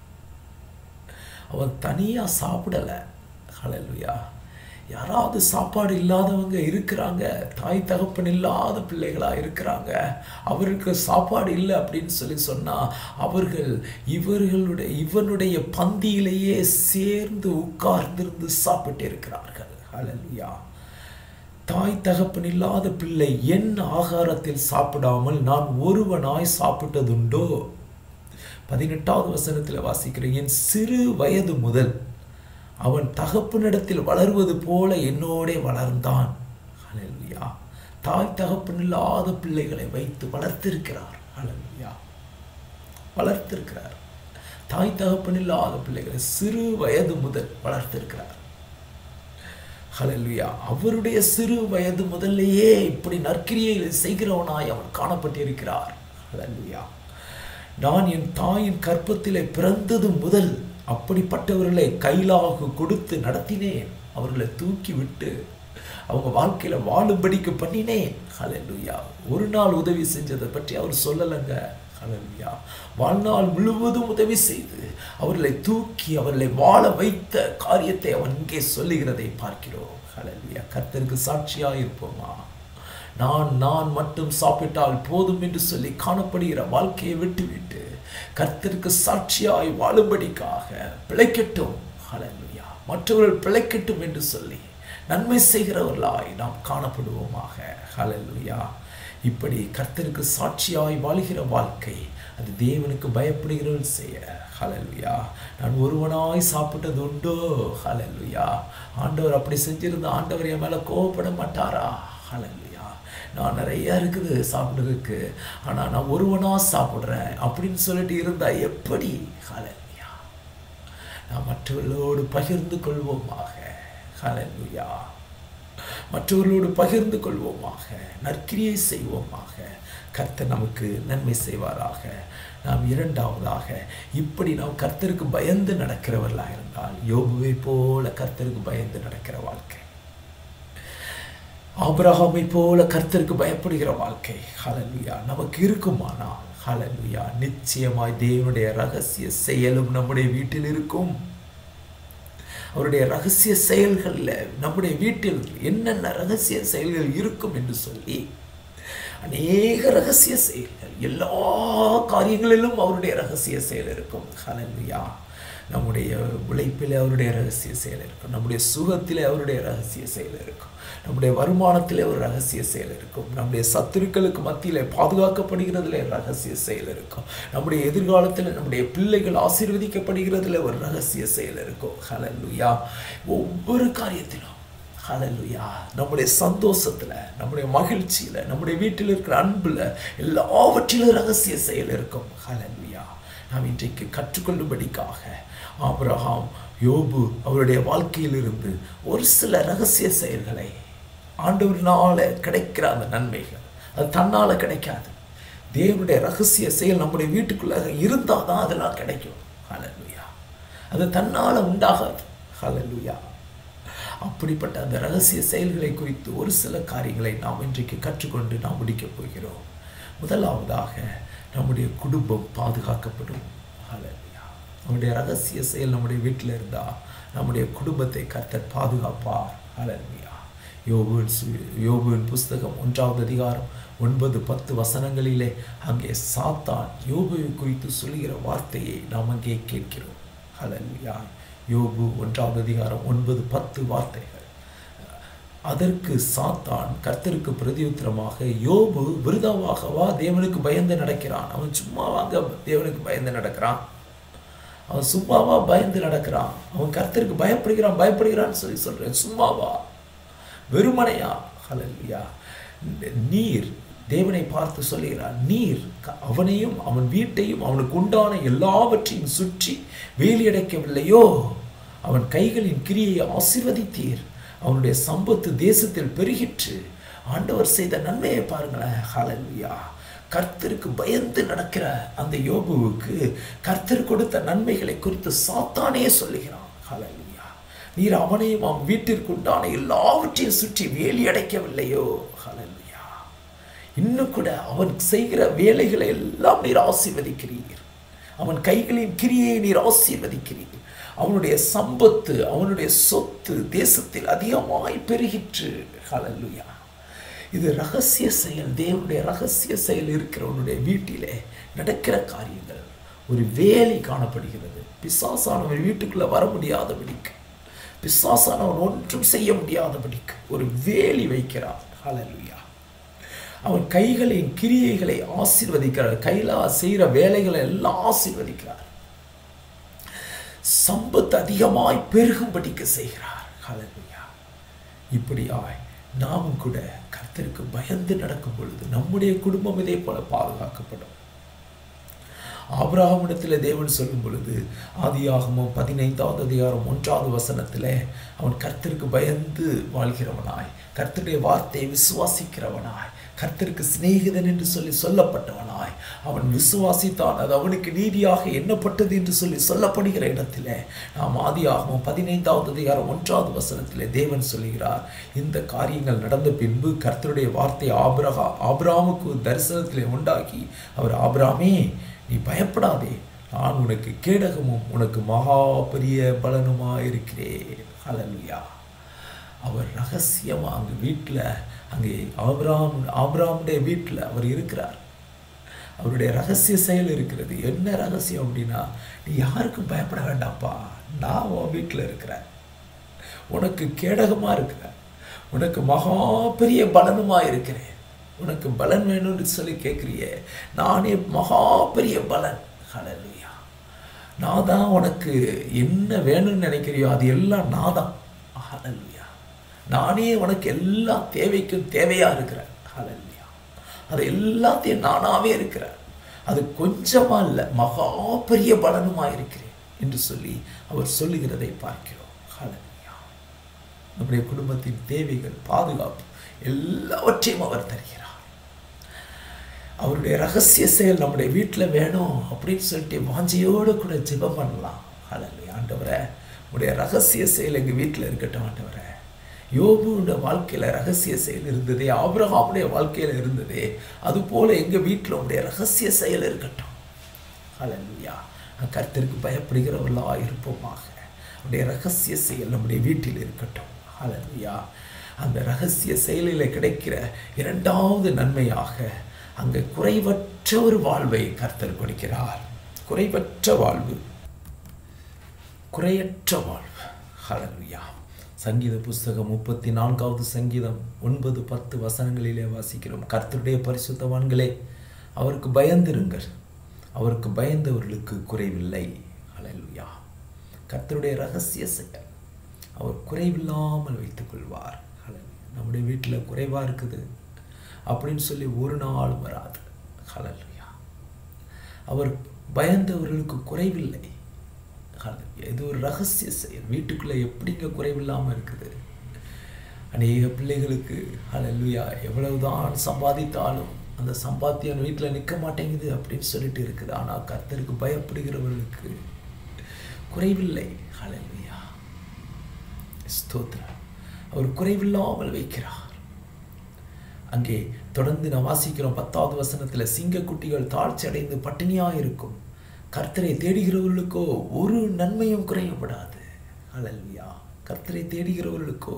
அவன் தனியா சாப்பிடல. ஹல்லேலூயா. யாராவது சாப்பாடு இல்லாதவங்க இருக்கிறாங்க, தாய் தகப்பன் இல்லாத பிள்ளைகளா இருக்கிறாங்க, அவருக்கு சாப்பாடு இல்லை அப்படின்னு சொல்லி சொன்னா அவர்கள் இவர்களுடைய இவனுடைய பந்தியிலேயே சேர்ந்து உட்கார்ந்திருந்து சாப்பிட்டு இருக்கிறார்கள். ஹல்லேலூயா. தாய் தகப்பன் இல்லாத பிள்ளை என் ஆகாரத்தில் சாப்பிடாமல் நான் ஒருவனாய் சாப்பிட்டதுண்டோ? பதினெட்டாவது வசனத்தில் வாசிக்கிறேன், என் சிறு வயது முதல் அவன் தகப்பனிடத்தில் வளர்வது போல என்னோடே வளர்ந்தான். ஹல்லேலூயா. தாய் தகப்பன் இல்லாத பிள்ளைகளை வைத்து வளர்த்திருக்கிறார். ஹல்லேலூயா. வளர்த்திருக்கிறார். தாய் தகப்பன் இல்லாத பிள்ளைகளை சிறு வயது முதல் வளர்த்திருக்கிறார். ஹல்லேலூயா. அவருடைய சிறு வயது முதல்லையே இப்படி நற்கிரியை செய்கிறவனாய் அவன் காணப்பட்டிருக்கிறார். ஹல்லேலூயா. நான் என் தாயின் கற்பத்திலே பிறந்தது முதல் அப்படிப்பட்டவர்களை கைலாக கொடுத்து நடத்தினேன். அவர்களை தூக்கி விட்டு அவங்க வாழ்க்கையில வாழும்படிக்கு பண்ணினேன். ஹல்லேலூயா. ஒரு நாள் உதவி செஞ்சதை பற்றி அவர் சொல்லலைங்க. ஹல்லேலூயா. வாழ்நாள் முழுவதும் உதவி செய்து அவர்களை தூக்கி அவர்களை வாழ வைத்த காரியத்தை அவன் இங்கே சொல்லுகிறதை பார்க்கிறோம். ஹல்லேலூயா. கர்த்தருக்கு சாட்சியாக இருப்போமா? நான் நான் மட்டும் சாப்பிட்டால் போதும் என்று சொல்லி காணப்படுகிற வாழ்க்கையை விட்டுவிட்டு கர்த்தருக்கு சாட்சியாய் வாழும்படிக்காக பிழைக்கட்டும். ஹல்லேலூயா. மற்றவர்கள் பிழைக்கட்டும் என்று சொல்லி நன்மை செய்கிறவர்களாய் நாம் காணப்படுவோமாக. ஹல்லேலூயா. இப்படி கர்த்தருக்கு சாட்சியாய் வாழ்கிற வாழ்க்கை அது தேவனுக்கு பயப்படுகிறவர்கள் செய்ய. ஹல்லேலூயா. நான் ஒருவனாய் சாப்பிட்டது உண்டோ? ஹல்லேலூயா. ஆண்டவர் அப்படி செஞ்சிருந்த ஆண்டவர் என் மேல கோபப்பட மாட்டாரா? ஹல்லேலூயா. நான் நிறைய இருக்குது சாப்பிடுறதுக்கு, ஆனால் நான் ஒருவனா சாப்பிட்றேன் அப்படின்னு சொல்லிட்டு இருந்தா எப்படி? ஹல்லேலூயா. நான் மற்றவர்களோடு பகிர்ந்து கொள்வோமாக. ஹல்லேலூயா. மற்றவர்களோடு பகிர்ந்து கொள்வோமாக, நற்கிரியை செய்வோமாக. கர்த்தர் நமக்கு நன்மை செய்வாராக. நாம் இரண்டாவதாக இப்படி நாம் கர்த்தருக்கு பயந்து நடக்கிறவர்களாக இருந்தால், யோபுவை போல கர்த்தருக்கு பயந்து நடக்கிற வாழ்க்கை, ஆபிரகாமை போல கர்த்தருக்கு பயப்படுகிற வாழ்க்கை ஹல்லேலூயா நமக்கு இருக்குமானால், ஹல்லேலூயா, நிச்சயமாய் தேவனுடைய ரகசிய செயலும் நம்முடைய வீட்டில் இருக்கும். அவருடைய ரகசிய செயல்களில் நம்முடைய வீட்டில் என்னென்ன ரகசிய செயல்கள் இருக்கும் என்று சொல்லி அநேக ரகசிய செயல்கள், எல்லா காரியங்களிலும் அவருடைய ரகசிய செயல் இருக்கும். ஹல்லேலூயா. நம்முடைய உழைப்பில் அவருடைய ரகசிய செயல் இருக்கும், நம்முடைய சுகத்தில் அவருடைய ரகசிய செயல் இருக்கும், நம்முடைய வருமானத்தில் ஒரு ரகசிய செயல் இருக்கும், நம்முடைய சத்துருக்களுக்கு மத்தியில் பாதுகாக்கப்படுகிறதுல ரகசிய செயல் இருக்கும், நம்முடைய எதிர்காலத்தில் நம்முடைய பிள்ளைகள் ஆசீர்வதிக்கப்படுகிறதுல ஒரு ரகசிய செயல் இருக்கும். ஹல்லேலூயா. ஒவ்வொரு காரியத்திலும் ஹல்லேலூயா நம்முடைய சந்தோஷத்தில், நம்முடைய மகிழ்ச்சியில், நம்முடைய வீட்டில் இருக்கிற அன்பில் எல்லாவற்றிலும் ரகசிய செயல் இருக்கும். ஹல்லேலூயா. நாம் இன்றைக்கு கற்றுக்கொள்ளும்படிக்காக ஆபிரகாம், யோபு அவருடைய வாழ்க்கையிலிருந்து ஒரு சில ரகசிய செயல்களை, ஆண்டவரினால கிடைக்கிற அந்த நன்மைகள் அது தன்னால கிடைக்காது. தேவனுடைய ரகசிய செயல் நம்முடைய வீட்டுக்குள்ள இருந்தால் தான் அதெல்லாம் கிடைக்கும். ஹல்லேலூயா. அது தன்னால உண்டாகாது. ஹல்லேலூயா. அப்படிப்பட்ட அந்த ரகசிய செயல்களை குறித்து ஒரு சில காரியங்களை நாம் இன்றைக்கு கற்றுக்கொண்டு நாம் முடிக்கப் போகிறோம். முதலாவதாக நம்முடைய குடும்பம் பாதுகாக்கப்படும். ஹல்லேலூயா. நம்முடைய ரகசிய செயல் நம்முடைய வீட்டில் இருந்தால் நம்முடைய குடும்பத்தை கர்த்தர் பாதுகாப்பார். ஹல்லேலூயா. யோபுவின் யோபுவின் புஸ்தகம் ஒன்றாவது அதிகாரம் ஒன்பது பத்து வசனங்களிலே அங்கே சாத்தான் யோபுவை குறித்து சொல்லுகிற வார்த்தையை நாம் அங்கே கேட்கிறோம். ஹல்லேலூயா. யோபு ஒன்றாவது அதிகாரம் ஒன்பது பத்து வார்த்தைகள். அதற்கு சாத்தான் கர்த்தருக்கு பிரதியுத்தரமாக, யோபு விருதாவாகவா தேவனுக்கு பயந்து நடக்கிறான்? அவன் சும்மாவாங்க தேவனுக்கு பயந்து நடக்கிறான்? அவன் சும்மாவா பயந்து நடக்கிறான்? அவன் கர்த்தருக்கு பயப்படுகிறான் பயப்படுகிறான்னு சொல்லி சொல்றேன். சும்மாவா? வெறுமனையா? ஹல்லேலூயா. நீர் தேவனை பார்த்து சொல்லுகிறார், நீர் அவனையும் அவன் வீட்டையும் அவனுக்கு உண்டான எல்லாவற்றையும் சுற்றி வேலியடைக்கவில்லையோ? அவன் கைகளின் கிரியை ஆசீர்வதித்தீர், அவனுடைய சம்பத்து தேசத்தில் பெருகிற்று. ஆண்டவர் செய்த நன்மையை பாருங்களேன். ஹல்லேலூயா. கர்த்தருக்கு பயந்து நடக்கிற அந்த யோபுவுக்கு கர்த்தர் கொடுத்த நன்மைகளை குறித்து சாத்தானே சொல்லுகிறான். ஹல்லேலூயா. நீர் அவனையும் அவன் வீட்டிற்கு உண்டான எல்லாவற்றையும் சுற்றி வேலி அடைக்கவில்லையோ? ஹல்லேலூயா. இன்னும் கூட அவன் செய்கிற வேலைகளை எல்லாம் நீர் ஆசீர்வதிக்கிறீர். அவன் கைகளின் கிரியை நீர் ஆசீர்வதிக்கிறீர். அவனுடைய சம்பத்து அவனுடைய சொத்து தேசத்தில் அதிகமாய் பெருகிற்று. ஹல்லேலூயா. இது ரகசிய செயல். தேவனுடைய ரகசிய செயல் இருக்கிறவனுடைய வீட்டிலே நடக்கிற காரியங்கள். ஒரு வேலி காணப்படுகிறது. பிசாசானவன் வீட்டுக்குள்ள வர முடியாதபடிக்கு, பிசாசானவன் ஒன்றும் செய்ய முடியாதபடிக்கு ஒரு வேலி வைக்கிறான். ஹல்லேலூயா. அவன் கைகளின் கிரியைகளை ஆசீர்வதிக்கிறார். கையில செய்கிற வேலைகளை எல்லாம் ஆசீர்வதிக்கிறார். சம்பத்து அதிகமாய் பெருகும்படிக்கு செய்கிறார். ஹல்லேலூயா. இப்படியாய் நாமும் கூட கர்த்தருக்கு பயந்து நடக்கும் பொழுது நம்முடைய குடும்பம் இதே போல பாதுகாக்கப்படும். ஆபிரகாமிடத்தில் தேவன் சொல்லும் பொழுது ஆதியாகமம் பதினைந்தாவது அதிகாரம் ஒன்றாவது வசனத்தில் அவன் கர்த்தருக்கு பயந்து வாழ்கிறவனாய், கர்த்தருடைய வார்த்தையை விசுவாசிக்கிறவனாய், கர்த்தருக்கு சிநேகிதன் என்று சொல்லி சொல்லப்பட்டவனாய் அவன் விசுவாசித்தான். அது அவனுக்கு நீதியாக எண்ணப்பட்டது என்று சொல்லி சொல்லப்படுகிற இடத்துல நாம் ஆதியாகமம் பதினைந்தாவது அதிகாரம் ஒன்றாவது வசனத்தில் தேவன் சொல்லுகிறார், இந்த காரியங்கள் நடந்த பின்பு கர்த்தருடைய வார்த்தை ஆபிரகா ஆபிரகாமுக்கு தரிசனத்தில் உண்டாக்கி அவர், ஆபிரகாமே நீ பயப்படாதே, நான் உனக்கு கேடகமும் உனக்கு மகா பெரிய பலனுமாக இருக்கிறேன். ஹல்லேலூயா. அவர் ரகசியமாக அங்கே வீட்டில் அங்கே ஆபிரகாம் ஆபிரகாமுடைய வீட்டில் அவர் இருக்கிறார். அவருடைய ரகசிய செயல் இருக்கிறது. என்ன ரகசியம் அப்படின்னா, நீ யாருக்கும் பயப்பட வேண்டாம்ப்பா, நான் உன் வீட்டில் இருக்கிறேன், உனக்கு கேடகமாக இருக்கிறேன், உனக்கு மகா பெரிய பலனுமாக இருக்கிறேன். உனக்கு பலன் வேணும்னு சொல்லி கேட்குறியே, நானே மகா பெரிய பலன். ஹல்லேலூயா. நான் தான் உனக்கு என்ன வேணும்னு நினைக்கிறியோ அது எல்லாம் நான் தான். ஹல்லேலூயா. நானே உனக்கு எல்லா தேவைக்கும் தேவையா இருக்கிறேன். ஹல்லேலூயா. அது எல்லாத்தையும் நானாவே இருக்கிறேன். அது கொஞ்சமா இல்லை, மகா பெரிய பலனுமா இருக்கிறேன் என்று சொல்லி அவர் சொல்லுகிறதை பார்க்கிறோம். ஹல்லேலூயா. நம்முடைய குடும்பத்தின் தேவைகள், பாதுகாப்பு எல்லாவற்றையும் அவர் தருகிறார். அவருடைய ரகசிய செயல் நம்முடைய வீட்டில் வேணும் அப்படின்னு சொல்லிட்டு வாஞ்சையோடு கூட ஜெபம் பண்ணலாம். ஹல்லேலூயா. ஆண்டவரே, உடைய ரகசிய செயல் எங்கள் வீட்டில் இருக்கட்டும். ஆண்டவரே, யோபுடைய வாழ்க்கையில் ரகசிய செயல் இருந்ததே, ஆபிரகாமுடைய வாழ்க்கையில் இருந்ததே, அதுபோல எங்கள் வீட்டில் உடைய ரகசிய செயல் இருக்கட்டும். ஹல்லேலூயா. கர்த்தருக்கு பயப்படுகிறவர்களாக இருப்போமாக. உடைய ரகசிய செயல் நம்முடைய வீட்டில் இருக்கட்டும். ஹல்லேலூயா. அந்த ரகசிய செயலில் கிடைக்கிற இரண்டாவது நன்மையாக அங்கே குறைவற்ற ஒரு வாழ்வை கர்த்தர் கொடுக்கிறார். குறைவற்ற வாழ்வு, குறையற்ற வாழ்வு. ஹல்லேலூயா. சங்கீத புஸ்தகம் முப்பத்தி நான்காவது சங்கீதம் ஒன்பது பத்து வசனங்களிலே வாசிக்கிறோம், கர்த்தருடைய பரிசுத்தவான்களே அவருக்கு பயந்திருங்கள், அவருக்கு பயந்தவர்களுக்கு குறைவில்லை. ஹல்லேலூயா. கர்த்தருடைய ரகசிய செயல் அவர் குறைவில்லாமல் வைத்துக் கொள்வார். நம்முடைய வீட்டில் குறைவாக இருக்குது அப்படின்னு சொல்லி ஒரு நாள் வராது. ஹல்லேலூயா. அவர் பயந்தவர்களுக்கு குறைவில்லை. இது ஒரு ரகசிய செயல். வீட்டுக்குள்ளே எப்படிங்க குறைவில்லாமல் இருக்குது? அநேக பிள்ளைகளுக்கு ஹல்லேலூயா எவ்வளவுதான் சம்பாதித்தாலும் அந்த சம்பாத்தியம் வீட்டில் நிற்க மாட்டேங்குது அப்படின்னு சொல்லிட்டு இருக்குது. ஆனால் கர்த்தருக்கு பயப்படுகிறவர்களுக்கு குறைவில்லை. ஹல்லேலூயா. ஸ்தோத்திரம். அவர் குறைவில்லாமல் வைக்கிறார். அங்கே தொடர்ந்து நாம் வாசிக்கிறோம் பத்தாவது வசனத்தில், சிங்கக்குட்டிகள் தாழ்ச்சி அடைந்து பட்டினியாக இருக்கும், கர்த்தரை தேடுகிறவர்களுக்கோ ஒரு நன்மையும் குறையப்படாது. ஹல்லேலூயா. கர்த்தரை தேடுகிறவர்களுக்கோ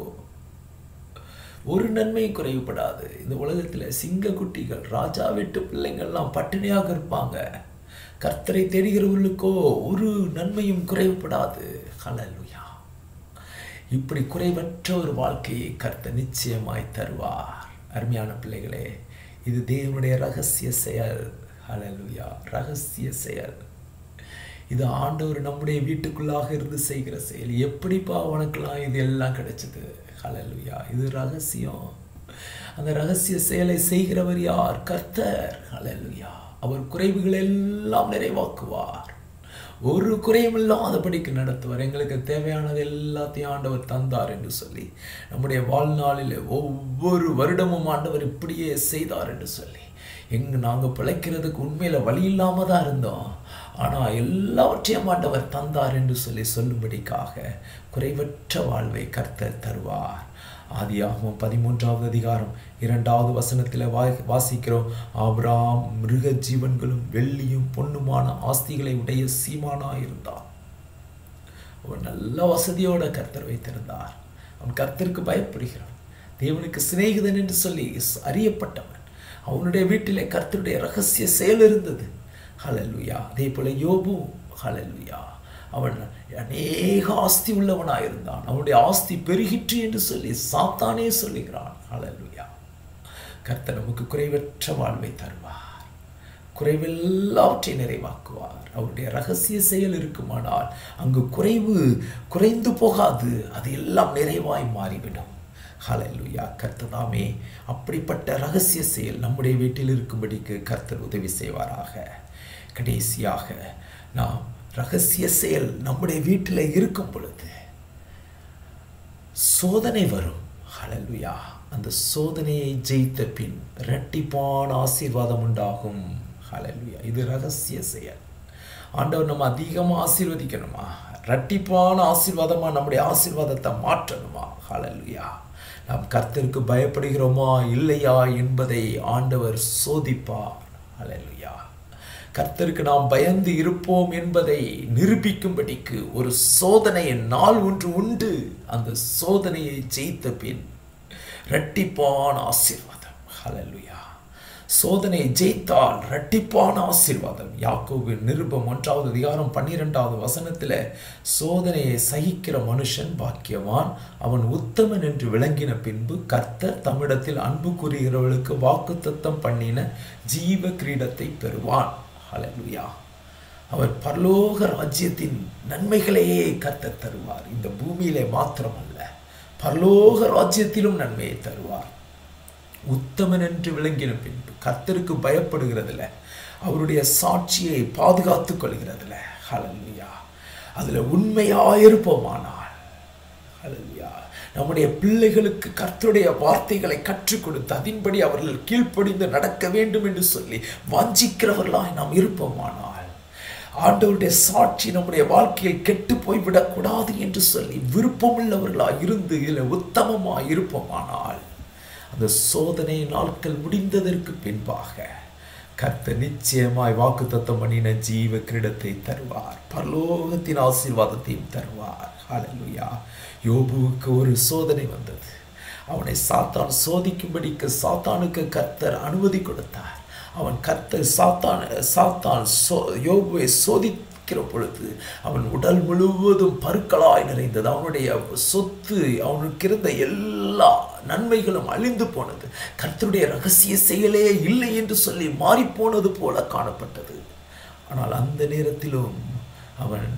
ஒரு நன்மையும் குறைவுபடாது. இந்த உலகத்தில் சிங்கக்குட்டிகள், ராஜா வீட்டு பிள்ளைங்கள்லாம் பட்டினியாக இருப்பாங்க. கர்த்தரை தேடுகிறவர்களுக்கோ ஒரு நன்மையும் குறைவுபடாது. ஹல்லேலூயா. இப்படி குறைவற்ற ஒரு வாழ்க்கையை கர்த்தர் நிச்சயமாய் தருவார். அருமையான பிள்ளைகளே, இது தேவனுடைய ரகசிய செயல். ஹல்லேலூயா. ரகசிய செயல். இது ஆண்டவர் நம்முடைய வீட்டுக்குள்ளாக இருந்து செய்கிற செயல். எப்படிப்பா உனக்கெல்லாம் இது எல்லாம் கிடைச்சது? ஹல்லேலூயா. இது ரகசியம். அந்த ரகசிய செயலை செய்கிறவர் யார்? கர்த்தர். ஹல்லேலூயா. அவர் குறைவுகள் எல்லாம் நிறைவாக்குவார். ஒரு குறையும் இல்லாதபடிக்கு நடத்துவார். எங்களுக்கு தேவையானது எல்லாத்தையும் ஆண்டவர் தந்தார் என்று சொல்லி, நம்முடைய வாழ்நாளில் ஒவ்வொரு வருடமும் ஆண்டவர் இப்படியே செய்தார் என்று சொல்லி, எங்கு நாங்கள் பிழைக்கிறதுக்கு உண்மையில் வழி இல்லாமல் தான் இருந்தோம், ஆனால் எல்லாவற்றையும் ஆண்டவர் தந்தார் என்று சொல்லி சொல்லும்படிக்காக குறைவற்ற வாழ்வை கர்த்தர் தருவார். ஆதியாகமம் பதிமூன்றாவது அதிகாரம் இரண்டாவது வசனத்தில் வா வாசிக்கிறோம் ஆபிரகாம் மிருக ஜீவன்களும் வெள்ளியும் பொன்னுமான ஆஸ்திகளை உடைய சீமானாயிருந்தான். அவன் நல்ல வசதியோட கர்த்தர் வைத்திருந்தார். அவன் கர்த்தருக்கு பயப்படுகிறான், தேவனுக்கு சிநேகிதன் என்று சொல்லி அறியப்பட்டவன். அவனுடைய வீட்டிலே கர்த்தருடைய ரகசிய செயல் இருந்தது. ஹல்லேலூயா. அதே போல யோபு, ஹல்லேலூயா, அவன் அநேக ஆஸ்தி உள்ளவனாயிருந்தான். அவனுடைய ஆஸ்தி பெருகிற்று என்று சொல்லி சாத்தானே சொல்லுகிறான். ஹல்லேலூயா. கர்த்தர் நமக்கு குறைவற்ற வாழ்வை தருவார், குறைவெல்லாவற்றை நிறைவாக்குவார். அவருடைய ரகசிய செயல் இருக்குமானால் அங்கு குறைவு குறைந்து போகாது, அது எல்லாம் நிறைவாய் மாறிவிடும். ஹல்லேலூயா. கர்த்தர் தாமே அப்படிப்பட்ட ரகசிய செயல் நம்முடைய வீட்டில் இருக்கும்படிக்கு கர்த்தர் உதவி செய்வாராக. கடைசியாக, நாம் ரகசிய செயல் நம்முடைய வீட்டில் இருக்கும் பொழுது சோதனை வரும். ஹல்லேலூயா. அந்த சோதனையை ஜெயித்த பின் இரட்டிப்பான ஆசீர்வாதம் உண்டாகும். ஹல்லேலூயா. இது ரகசிய செயல். ஆண்டவர் நம்ம அதிகமாக ஆசீர்வதிக்கணுமா? இரட்டிப்பான ஆசீர்வாதமாக நம்முடைய ஆசீர்வாதத்தை மாற்றணுமா? ஹல்லேலூயா. நாம் கர்த்தருக்கு பயப்படுகிறோமா இல்லையா என்பதை ஆண்டவர் சோதிப்பார். ஹல்லேலூயா. கர்த்தருக்கு நாம் பயந்து இருப்போம் என்பதை நிரூபிக்கும்படிக்கு ஒரு சோதனையின் நாள் ஒன்று உண்டு. அந்த சோதனையை ஜெயித்த பின் இரட்டிப்பான ஆசீர்வாதம். ஹல்லேலூயா. சோதனையை ஜெயித்தால் இரட்டிப்பான ஆசீர்வாதம். யாக்கோபின் நிருபம் ஒன்றாவது அதிகாரம் பன்னிரெண்டாவது வசனத்தில், சோதனையை சகிக்கிற மனுஷன் பாக்கியவான், அவன் உத்தமன் என்று விளங்கின பின்பு கர்த்தர் தம்மிடத்தில் அன்பு கூறுகிறவர்களுக்கு வாக்குத்தத்தம் பண்ணின ஜீவ கிரீடத்தை பெறுவான். ஹல்லேலூயா. அவர் பரலோக ராஜ்யத்தின் நன்மைகளையே கர்த்தர் தருவார். இந்த பூமியிலே மாத்திரமல்ல, பரலோக ராஜ்யத்திலும் நன்மையை தருவார். உத்தமன் என்று விளங்கின பின்பு கர்த்தருக்கு பயப்படுகிறதுல, அவருடைய சாட்சியை பாதுகாத்து கொள்கிறதுல, ஹல்லேலூயா, அதுல உண்மையாயிருப்போமானால், ஹல்லேலூயா, நம்முடைய பிள்ளைகளுக்கு கர்த்தருடைய வார்த்தைகளை கற்றுக் கொடுத்து அதன்படி அவர்கள் கீழ்ப்படிந்து நடக்க வேண்டும் என்று சொல்லி வாஞ்சிக்கிறவர்களாய் நாம் இருப்போமானால், ஆண்டவருடைய சாட்சி நம்முடைய வாழ்க்கையில் கெட்டு போய்விடக்கூடாது என்று சொல்லி விருப்பமுள்ளவர்களாய் இருந்து இதில் உத்தமமாய் இருப்போமானால், அந்த சோதனை நாட்கள் முடிந்ததற்கு பின்பாக கர்த்தர் நிச்சயமாய் வாக்குத்தத்தம் பண்ணின ஜீவ கிரீடத்தை தருவார், பரலோகத்தின் ஆசீர்வாதத்தையும் தருவார். ஹல்லேலூயா. யோபுவுக்கு ஒரு சோதனை வந்தது. அவனை சாத்தான் சோதிக்கும்படிக்கு சாத்தானுக்கு கர்த்தர் அனுமதி கொடுத்தார். அவன் கர்த்தர் சாத்தான் சாத்தான் சோ யோபுவை சோதிக்கிற பொழுது அவன் உடல் முழுவதும் பருக்களாய் நிறைந்தது. அவனுடைய சொத்து, அவனுக்கு இருந்த எல்லா நன்மைகளும் அழிந்து போனது. கர்த்தருடைய ரகசிய செயலே இல்லை என்று சொல்லி மாறிப்போனது போல காணப்பட்டது. ஆனால் அந்த நேரத்திலும் அவன்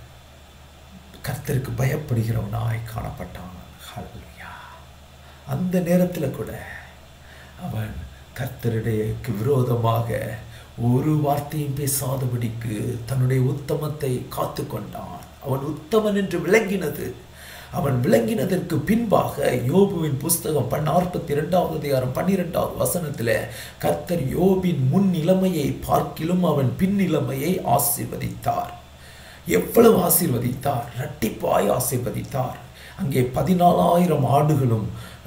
கர்த்தருக்கு பயப்படுகிறவனாய் காணப்பட்டான். ஹல்லேலூயா. அந்த நேரத்தில் கூட அவன் கர்த்தருடையக்கு விரோதமாக ஒரு வார்த்தையும் பேசாதபடிக்கு தன்னுடைய உத்தமத்தை காத்து கொண்டான். அவன் உத்தமன் என்று விளங்கினது. அவன் விளங்கினதற்கு பின்பாக யோபுவின் புஸ்தகம் நாற்பத்தி இரண்டாவது அதிகாரம் பன்னிரெண்டாவது வசனத்தில் கர்த்தர் யோபின் முன் நிலைமையை பார்க்கிலும் அவன் பின் நிலைமையை ஆசீர்வதித்தார். எவ்வளவு ஆசீர்வதித்தார்? இரட்டிப்பாய் ஆசீர்வதித்தார். அங்கே பதினாலாயிரம் ஆடுகளும்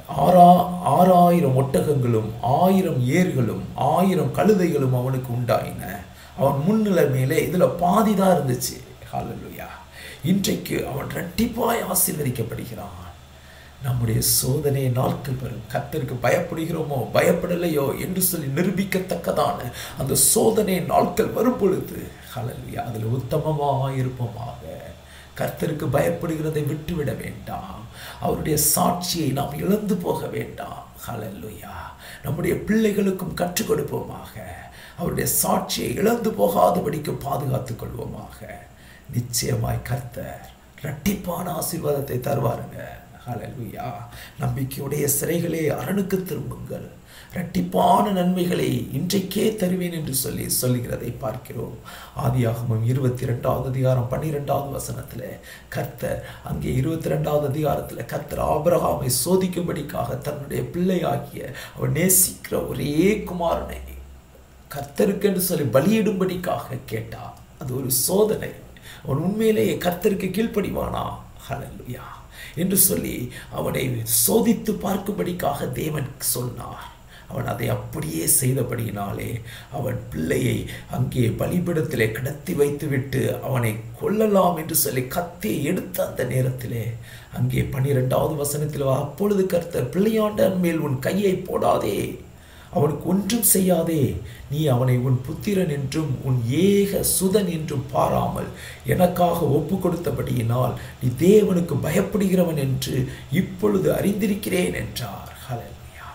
ஆறா ஆறாயிரம் ஒட்டகங்களும் ஆயிரம் ஏர்களும் ஆயிரம் கழுதைகளும் அவனுக்கு உண்டாயின. அவன் முன்னிலைமையிலே இதுல பாதிதான் இருந்துச்சு. ஹல்லேலூயா. இன்றைக்கு அவன் இரட்டிப்பாய் ஆசீர்வதிக்கப்படுகிறான். நம்முடைய சோதனை நாட்கள் வரும். கர்த்தருக்கு பயப்படுகிறோமோ பயப்படலையோ என்று சொல்லி நிரூபிக்கத்தக்கதான அந்த சோதனை நாட்கள் வரும் பொழுது ஹல்லேலூயா அதில் உத்தமமாக இருப்போமாக. கர்த்தருக்கு பயப்படுகிறதை விட்டுவிட வேண்டாம். அவருடைய சாட்சியை நாம் இழந்து போக வேண்டாம். ஹல்லேலூயா. நம்முடைய பிள்ளைகளுக்கும் கற்றுக் கொடுப்போமாக. அவருடைய சாட்சியை இழந்து போகாதபடிக்கு பாதுகாத்துக் கொள்வோமாக. நிச்சயமாய் கர்த்தர் இரட்டிப்பான ஆசீர்வாதத்தை தருவாருங்க. ஹல்லேலூயா. நம்பிக்கையுடைய சிறைகளே அரணுக்கு திரும்புங்கள், இரட்டிப்பான நன்மைகளை இன்றைக்கே தருவேன் என்று சொல்லி சொல்லுகிறதை பார்க்கிறோம். ஆதியாகமம் இருபத்தி இரண்டாவது அதிகாரம் பன்னிரெண்டாவது வசனத்துல கர்த்தர் அங்கே இருபத்தி இரண்டாவது அதிகாரத்துல கர்த்தர் ஆபிரகாமை சோதிக்கும்படிக்காக தன்னுடைய பிள்ளையாகிய அவர் நேசிக்கிற ஒரே குமாரனை கர்த்தருக்கு என்று சொல்லி பலியிடும்படிக்காக கேட்டார். அது ஒரு சோதனை. அவன் உண்மையிலேயே கர்த்தருக்கு கீழ்ப்படிவானா ஹல்லேலூயா என்று சொல்லி அவனை சோதித்து பார்க்கும்படிக்காக தேவன் சொன்னார். அவன் அதை அப்படியே செய்தபடியினாலே அவன் பிள்ளையை அங்கே பலிபீடத்திலே கிடத்தி வைத்துவிட்டு அவனை கொல்லலாம் என்று சொல்லி கத்தியை எடுத்த அந்த நேரத்திலே அங்கே பன்னிரெண்டாவது வசனத்தில் அப்பொழுது கர்த்தர் பிள்ளையாண்டன் மேல் உன் கையை போடாதே, அவனுக்கு ஒன்றும் செய்யாதே, நீ அவனை உன் புத்திரன் என்றும் உன் ஏக சுதன் என்றும் பாராமல் எனக்காக ஒப்பு கொடுத்தபடியினால் நீ தேவனுக்கு பயப்படுகிறவன் என்று இப்பொழுது அறிந்திருக்கிறேன் என்றார். ஹல்லேலூயா.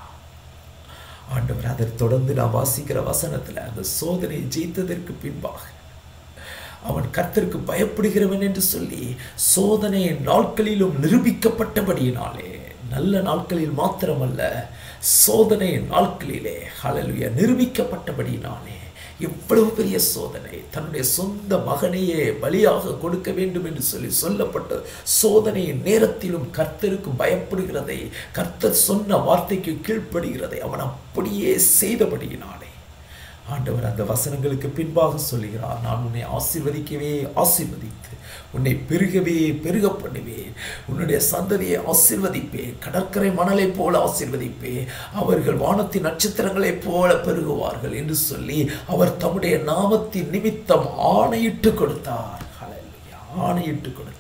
ஆண்டவர் அதை தொடர்ந்து நான் வாசிக்கிற வசனத்தில் அந்த சோதனையை ஜெயித்ததற்கு பின்பாக அவன் கர்த்தருக்கு பயப்படுகிறவன் என்று சொல்லி சோதனை நாட்களிலும் நிரூபிக்கப்பட்டபடியினாலே, நல்ல நாட்களில் மாத்திரமல்ல சோதனை நாட்களிலே ஹல்லேலூயா நிரூபிக்கப்பட்டபடியினாலே, எவ்வளவு பெரிய சோதனை, தன்னுடைய சொந்த மகனையே பலியாக கொடுக்க வேண்டும் என்று சொல்லி சொல்லப்பட்ட சோதனையின் நேரத்திலும் கர்த்தருக்கு பயப்படுகிறதை, கர்த்தர் சொன்ன வார்த்தைக்கு கீழ்ப்படுகிறதை அவன் அப்படியே செய்தபடியினாலே ஆண்டவர் அந்த வசனங்களுக்கு பின்பாக சொல்லுகிறார், நான் உன்னை ஆசீர்வதிக்கவே ஆசீர்வதித்து உன்னை பெருகவே பெருக பண்ணுவேன், உன்னுடைய சந்ததியை ஆசீர்வதிப்பேன், கடற்கரை மணலை போல ஆசீர்வதிப்பேன், அவர்கள் வானத்தின் நட்சத்திரங்களைப் போல பெருகுவார்கள் என்று சொல்லி அவர் தம்முடைய நாமத்தின் நிமித்தம் ஆணையிட்டு கொடுத்தார். ஹல்லேலூயா. ஆணையிட்டு கொடுத்தார்.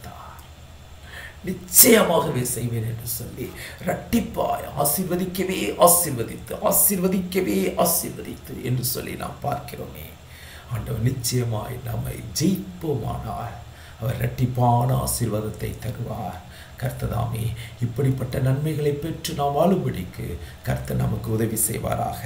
நிச்சயமாகவே செய்வேன் என்று சொல்லி இரட்டிப்பாய் ஆசீர்வதிக்கவே ஆசீர்வதித்து ஆசீர்வதிக்கவே ஆசீர்வதித்து என்று சொல்லி நாம் பார்க்கிறோமே. ஆண்டவர் நிச்சயமாய் நம்மை ஜெயிப்போமானால் அவர் இரட்டிப்பான ஆசீர்வாதத்தை தருவார். கர்த்ததாமே இப்படிப்பட்ட நன்மைகளை பெற்று நாம் வாழும்படிக்கு கர்த்தர் நமக்கு உதவி செய்வாராக.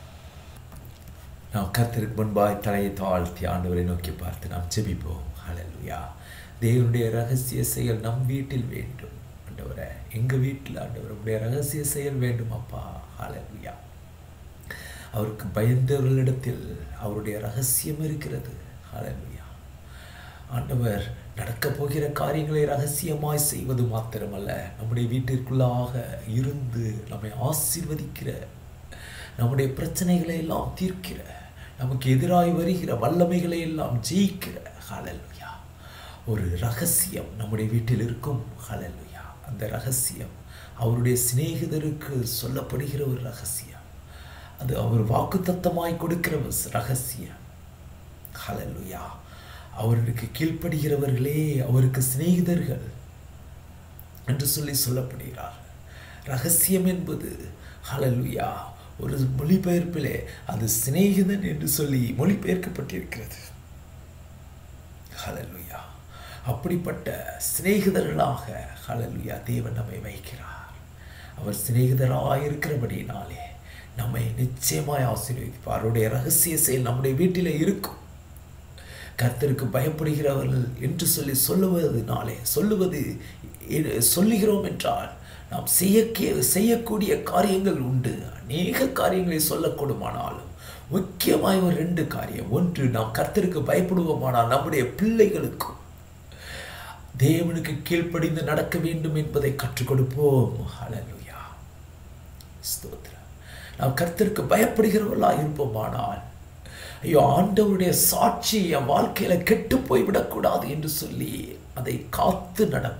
நாம் கர்த்தருக்கு முன்பாய் தலையை தாழ்த்தி ஆண்டவரை நோக்கி பார்த்து நாம் ஜெபிப்போம். ஹல்லேலூயா. தேவனுடைய ரகசிய செயல் நம் வீட்டில் வேண்டும் ஆண்டவரே. எங்கள் வீட்டில் ஆண்டவர் உடைய ரகசிய செயல் வேண்டும் அப்பா. ஹல்லேலூயா. அவருக்கு பயந்தவர்களிடத்தில் அவருடைய ரகசியம் இருக்கிறது. ஹல்லேலூயா. ஆண்டவர் நடக்கப் போகிற காரியங்களை ரகசியமாய் செய்வது மாத்திரமல்ல, நம்முடைய வீட்டிற்குள்ளாக இருந்து நம்மை ஆசீர்வதிக்கிற, நம்முடைய பிரச்சனைகளை எல்லாம் தீர்க்கிற, நமக்கு எதிராய் வருகிற வல்லமைகளை எல்லாம் ஜெயிக்கிற ஹல்லேலூயா ஒரு ரகசியம் நம்முடைய வீட்டில் இருக்கும். ஹல்லேலூயா. அந்த ரகசியம் அவருடைய சிநேகிதருக்கு சொல்லப்படுகிற ஒரு ரகசியம். அது அவர் வாக்குத்தத்தமாய் கொடுக்கிற ரகசியம். ஹல்லேலூயா. அவருக்கு கீழ்ப்படுகிறவர்களே அவருக்கு சிநேகிதர்கள் என்று சொல்லி சொல்லப்படுகிறார். ரகசியம் என்பது ஹல்லேலூயா ஒரு மொழிபெயர்ப்பிலே அது சிநேகிதன் என்று சொல்லி மொழிபெயர்க்கப்பட்டிருக்கிறது. ஹல்லேலூயா. அப்படிப்பட்ட சிநேகிதர்களாக ஹல்லேலூயா தேவன் நம்மை வைக்கிறார். அவர் சிநேகிதராக இருக்கிறபடினாலே நம்மை நிச்சயமாய் ஆசீர்வதிப்பார். அவருடைய ரகசிய செயல் நம்முடைய வீட்டில் இருக்கும். கர்த்தருக்கு பயப்படுகிறவர்கள் என்று சொல்லி சொல்லுவதனாலே சொல்லுவது சொல்லுகிறோம் என்றால் நாம் செய்ய செய்யக்கூடிய காரியங்கள் உண்டு. அநேக காரியங்களை சொல்லக்கூடுமானாலும் முக்கியமாய் ஒரு ரெண்டு காரியம். ஒன்று, நாம் கர்த்தருக்கு பயப்படுவோமானால் நம்முடைய பிள்ளைகளுக்கும் தேவனுக்கு கீழ்ப்படிந்து நடக்க வேண்டும் என்பதை கற்றுக் கொடுப்போம். ஹல்லேலூயா. ஸ்தோத்திரம். நாம் கர்த்தருக்கு பயப்படுகிறவர்களா இருப்போமானால் ஐயோ ஆண்டவருடைய சாட்சி என் வாழ்க்கையில கெட்டு போய்விடக்கூடாது என்று சொல்லி அதை காத்து நடப்போம்.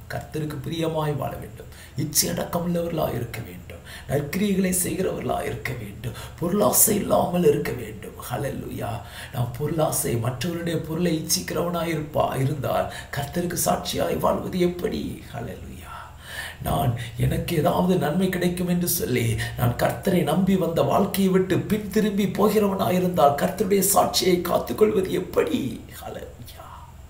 கர்த்தருக்கு பிரியமாய் வாழ வேண்டும், இச்சை அடக்கமுள்ளவர்களாக இருக்க வேண்டும், நற்கிரியைகளை செய்கிறவர்களாக இருக்க வேண்டும், பொருளாசை இல்லாமல் இருக்க வேண்டும். ஹல்லேலூயா. நாம் பொருளாசை மற்றவருடைய பொருளை இச்சிக்கிறவனாய் இருப்பா இருந்தால் கர்த்தருக்கு சாட்சியாய் வாழ்வது எப்படி? ஹல்லேலூயா. நான் எனக்கு ஏதாவது நன்மை கிடைக்கும் என்று சொல்லி நான் கர்த்தரை நம்பி வந்த வாழ்க்கையை விட்டு பின் திரும்பி போகிறவனாயிருந்தால் கர்த்தருடைய சாட்சியை காத்துக்கொள்வது எப்படி? ஹல்லேலூயா.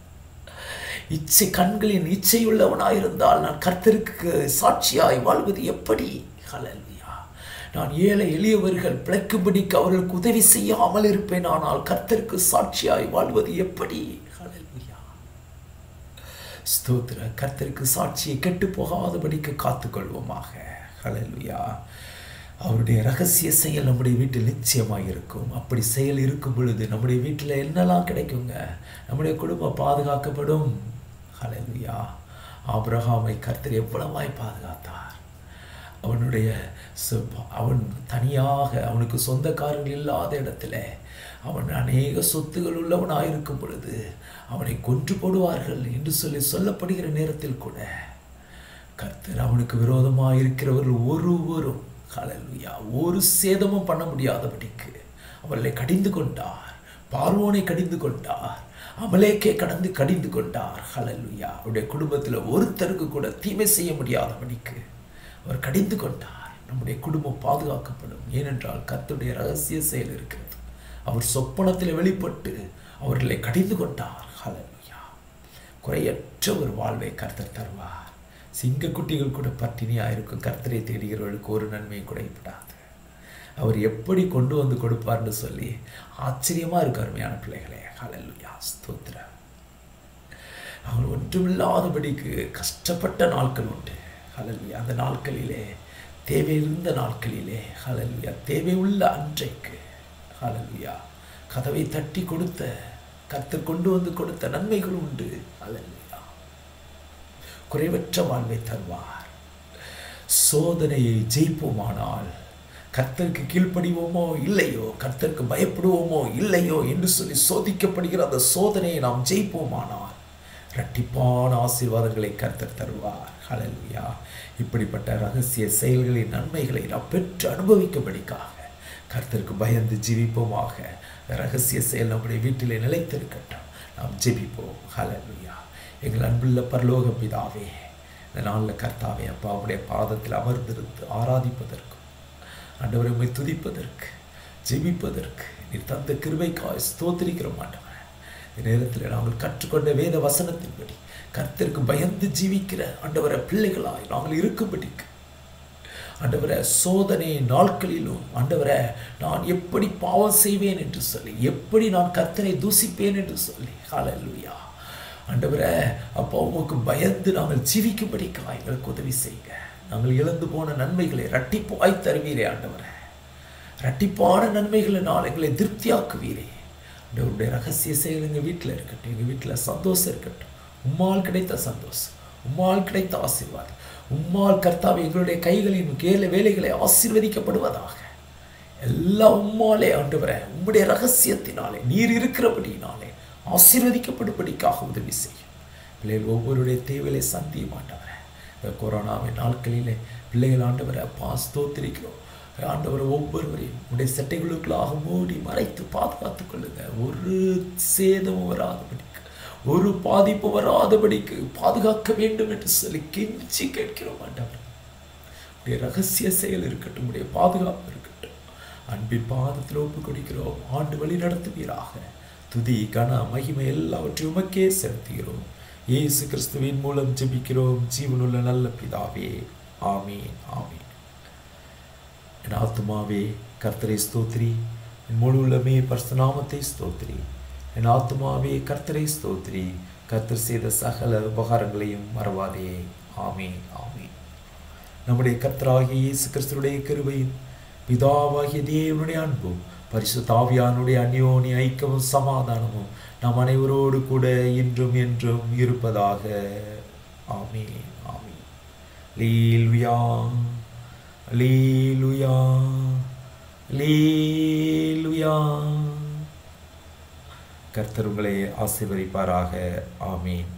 இச்சை கண்களின் இச்சையுள்ளவனாயிருந்தால் நான் கர்த்தருக்கு சாட்சியாய் வாழ்வது எப்படி? ஹல்லேலூயா. நான் ஏழை எளியவர்கள் பிழைக்கும்படிக்கு அவர்களுக்கு உதவி செய்யாமல் இருப்பேன், ஆனால் கர்த்தருக்கு சாட்சியாய் வாழ்வது எப்படி? ஹல்லேலூயா. ஸ்தோத்திர. கர்த்தருக்கு சாட்சியை கெட்டு போகாதபடிக்கு காத்துக்கொள்வோமாக. ஹல்லேலூயா. அவருடைய ரகசிய செயல் நம்முடைய வீட்டில் நிச்சயமாக இருக்கும். அப்படி செயல் இருக்கும் பொழுது நம்முடைய வீட்டில் என்னெல்லாம் கிடைக்குங்க? நம்முடைய குடும்பம் பாதுகாக்கப்படும். ஹல்லேலூயா. ஆபிரகாமை கர்த்தர் எவ்வளவாய் பாதுகாத்தார். அவனுடைய அவன் தனியாக அவனுக்கு சொந்தக்காரர்கள் இல்லாத இடத்துல அவன் அநேக சொத்துகள் உள்ளவனாயிருக்கும் பொழுது அவனை கொன்று போடுவார்கள் என்று சொல்லி சொல்லப்படுகிற நேரத்தில் கூட கர்த்தர் அவனுக்கு விரோதமாக இருக்கிறவர்கள் ஒருவரும் ஹல்லேலூயா ஒரு சேதமும் பண்ண முடியாதபடிக்கு அவளை கடிந்து கொண்டார். பார்வோனை கடிந்து கொண்டார். அமலேக்கே கடந்து கடிந்து கொண்டார். ஹல்லேலூயா. அவருடைய குடும்பத்தில் ஒருத்தருக்கு கூட தீமை செய்ய முடியாதபடிக்கு அவர் கடிந்து கொண்டார். நம்முடைய குடும்பம் பாதுகாக்கப்படும். ஏனென்றால் கர்த்தருடைய ரகசிய செயல் இருக்கிறது. அவர் சொப்பனத்தில் வெளிப்பட்டு அவர்களை கடிந்து கொண்டார். ஹல்லேலூயா. குறையற்ற ஒரு வாழ்வை கர்த்தர் தருவார். சிங்கக்குட்டிகள் கூட பட்டினியாக இருக்கும். கர்த்தரை தேடுகிறவர்களுக்கு ஒரு நன்மையும் குறைப்படாது. அவர் எப்படி கொண்டு வந்து கொடுப்பார்னு சொல்லி ஆச்சரியமாக இருக்கு அருமையான பிள்ளைகளே. ஹல்லேலூயா. ஸ்தோத்திரம். அவர்கள் ஒன்றுமில்லாதபடிக்கு கஷ்டப்பட்ட நாட்கள் உண்டு. ஹல்லேலூயா. அந்த நாட்களிலே தேவை இருந்த நாட்களிலே ஹல்லேலூயா தேவை உள்ள அன்றைக்கு ஹல்லேலூயா கதவை தட்டி கொடுத்த கர்த்தர் கொண்டு வந்து கொடுத்த நன்மைகள் உண்டு. ஹல்லேலூயா. குறைவற்ற வாழ்வை தருவார். சோதனையை ஜெயிப்போமானால் கர்த்தருக்கு கீழ்ப்படிவோமோ இல்லையோ, கர்த்தருக்கு பயப்படுவோமோ இல்லையோ என்று சொல்லி சோதிக்கப்படுகிற அந்த சோதனையை நாம் ஜெயிப்போமானால் இரட்டிப்பான ஆசீர்வாதங்களை கர்த்தர் தருவார். ஹல்லேலூயா. இப்படிப்பட்ட ரகசிய செயல்களின் நன்மைகளை நாம் பெற்று அனுபவிக்கும்படிக்காக கர்த்தருக்கு பயந்து ஜீவிப்போமாக. ரகசிய செயல் நம்முடைய வீட்டிலே நிலைத்திருக்கட்டும். நாம் ஜெபிப்போம். ஹல்லேலூயா. எங்கள் அன்புள்ள பரலோக பிதாவே, இந்த நாளில் கர்த்தாவே அப்பா அவருடைய பாதத்தில் அமர்ந்திருந்து ஆராதிப்பதற்கும் ஆண்டவரை உம்மை துதிப்பதற்கு ஜெபிப்பதற்கு நீர் தந்த கிருபைக்காய் ஸ்தோத்திரிக்கிறோம் ஆண்டவரே. இந்த நேரத்தில் நாங்கள் கற்றுக்கொண்ட வேத வசனத்தின்படி கர்த்தருக்கு பயந்து ஜீவிக்கிற ஆண்டவரை பிள்ளைகளாய் நாங்கள் இருக்கும்படிக்கு ஆண்டவரை சோதனை நாட்களிலும் ஆண்டவரை நான் எப்படி பாவம் செய்வேன் என்று சொல்லி, எப்படி நான் கர்த்தரை தூசிப்பேன் என்று சொல்லி ஹல்லேலூயா ஆண்டவரை அப்போ உமக்கு பயந்து நாங்கள் ஜீவிக்கும்படிக்காக எங்களுக்கு உதவி செய்யுங்க. நாங்கள் இழந்து போன நன்மைகளை இரட்டிப்பாய் தருவீரே ஆண்டவரை. இரட்டிப்பான நன்மைகளை நான் எங்களை திருப்தியாக்குவீரே. ஆண்டவருடைய ரகசிய செயல் எங்கள் வீட்டில் இருக்கட்டும். எங்கள் வீட்டில் சந்தோஷம் இருக்கட்டும். உம்மால் கிடைத்த சந்தோஷம், உம்மால் கிடைத்த ஆசீர்வாதம், உம்மால் கர்த்தாவே எங்களுடைய கைகளின் கேல வேலைகளை ஆசீர்வதிக்கப்படுவதாக. எல்லாம் உம்மாலே ஆண்டவரே, உம்முடைய ரகசியத்தினாலே நீர் இருக்கிறபடினாலே ஆசீர்வதிக்கப்படும்படிக்காக உதவி செய்யும். பிள்ளைகள் ஒவ்வொருடைய தேவையை சந்திய மாட்டவரே. இந்த கொரோனாவின் நாட்களிலே பிள்ளைகள் ஆண்டவரை அப்பா ஸ்தோத்திரிக்கிறோம். ஆண்டவரை ஒவ்வொருவரையும் உடைய சட்டைகளுக்குள்ளாக மூடி மறைத்து பாதுகாத்துக் கொள்ளுங்க. ஒரு சேதமும் வராதபடிக்கு, ஒரு பாதிப்பு வராதபடிக்கு பாதுகாக்க வேண்டும் என்று சொல்லி கெஞ்சி கேட்கிறோம் ஆண்டவர். உடைய ரகசிய செயல் இருக்கட்டும், உடைய பாதுகாப்பு இருக்கட்டும். அன்பின் பாதத்தில் ஒப்பு கொடுக்கிறோம். ஆண்டு வழி நடத்துவீராக. துதி கன மகிமை எல்லாவற்றையும் உமக்கே செலுத்துகிறோம். இயேசு கிறிஸ்துவின் மூலம் ஜெபிக்கிறோம் ஜீவனுள்ள நல்ல பிதாவே. ஆமீன் ஆமீன். என் ஆத்துமாவே கர்த்தரை ஸ்தோத்திரி, என் முழு உள்ளமே பரிசுத்த நாமத்தை ஸ்தோத்திரி. என் ஆத்துமாவே கர்த்தரை ஸ்தோத்திரி, கர்த்தர் செய்த சகல உபகாரங்களையும் மறவாதே. ஆமீன் ஆமீன். நம்முடைய கர்த்தராகிய இயேசு கிறிஸ்துவுடைய கிருபையும் பிதாவாகிய தேவனுடைய அன்பும் பரிசுத்த ஆவியானுடைய அந்யோன்ய ஐக்கியமும் சமாதானமும் நம் அனைவரோடு கூட இன்றும் என்றும் இருப்பதாக. ஆமீன் ஆமீன். அல்லேலூயா அல்லேலூயா அல்லேலூயா. கர்த்தர் உங்களை ஆசீர்வதிப்பாராக. ஆமீன்.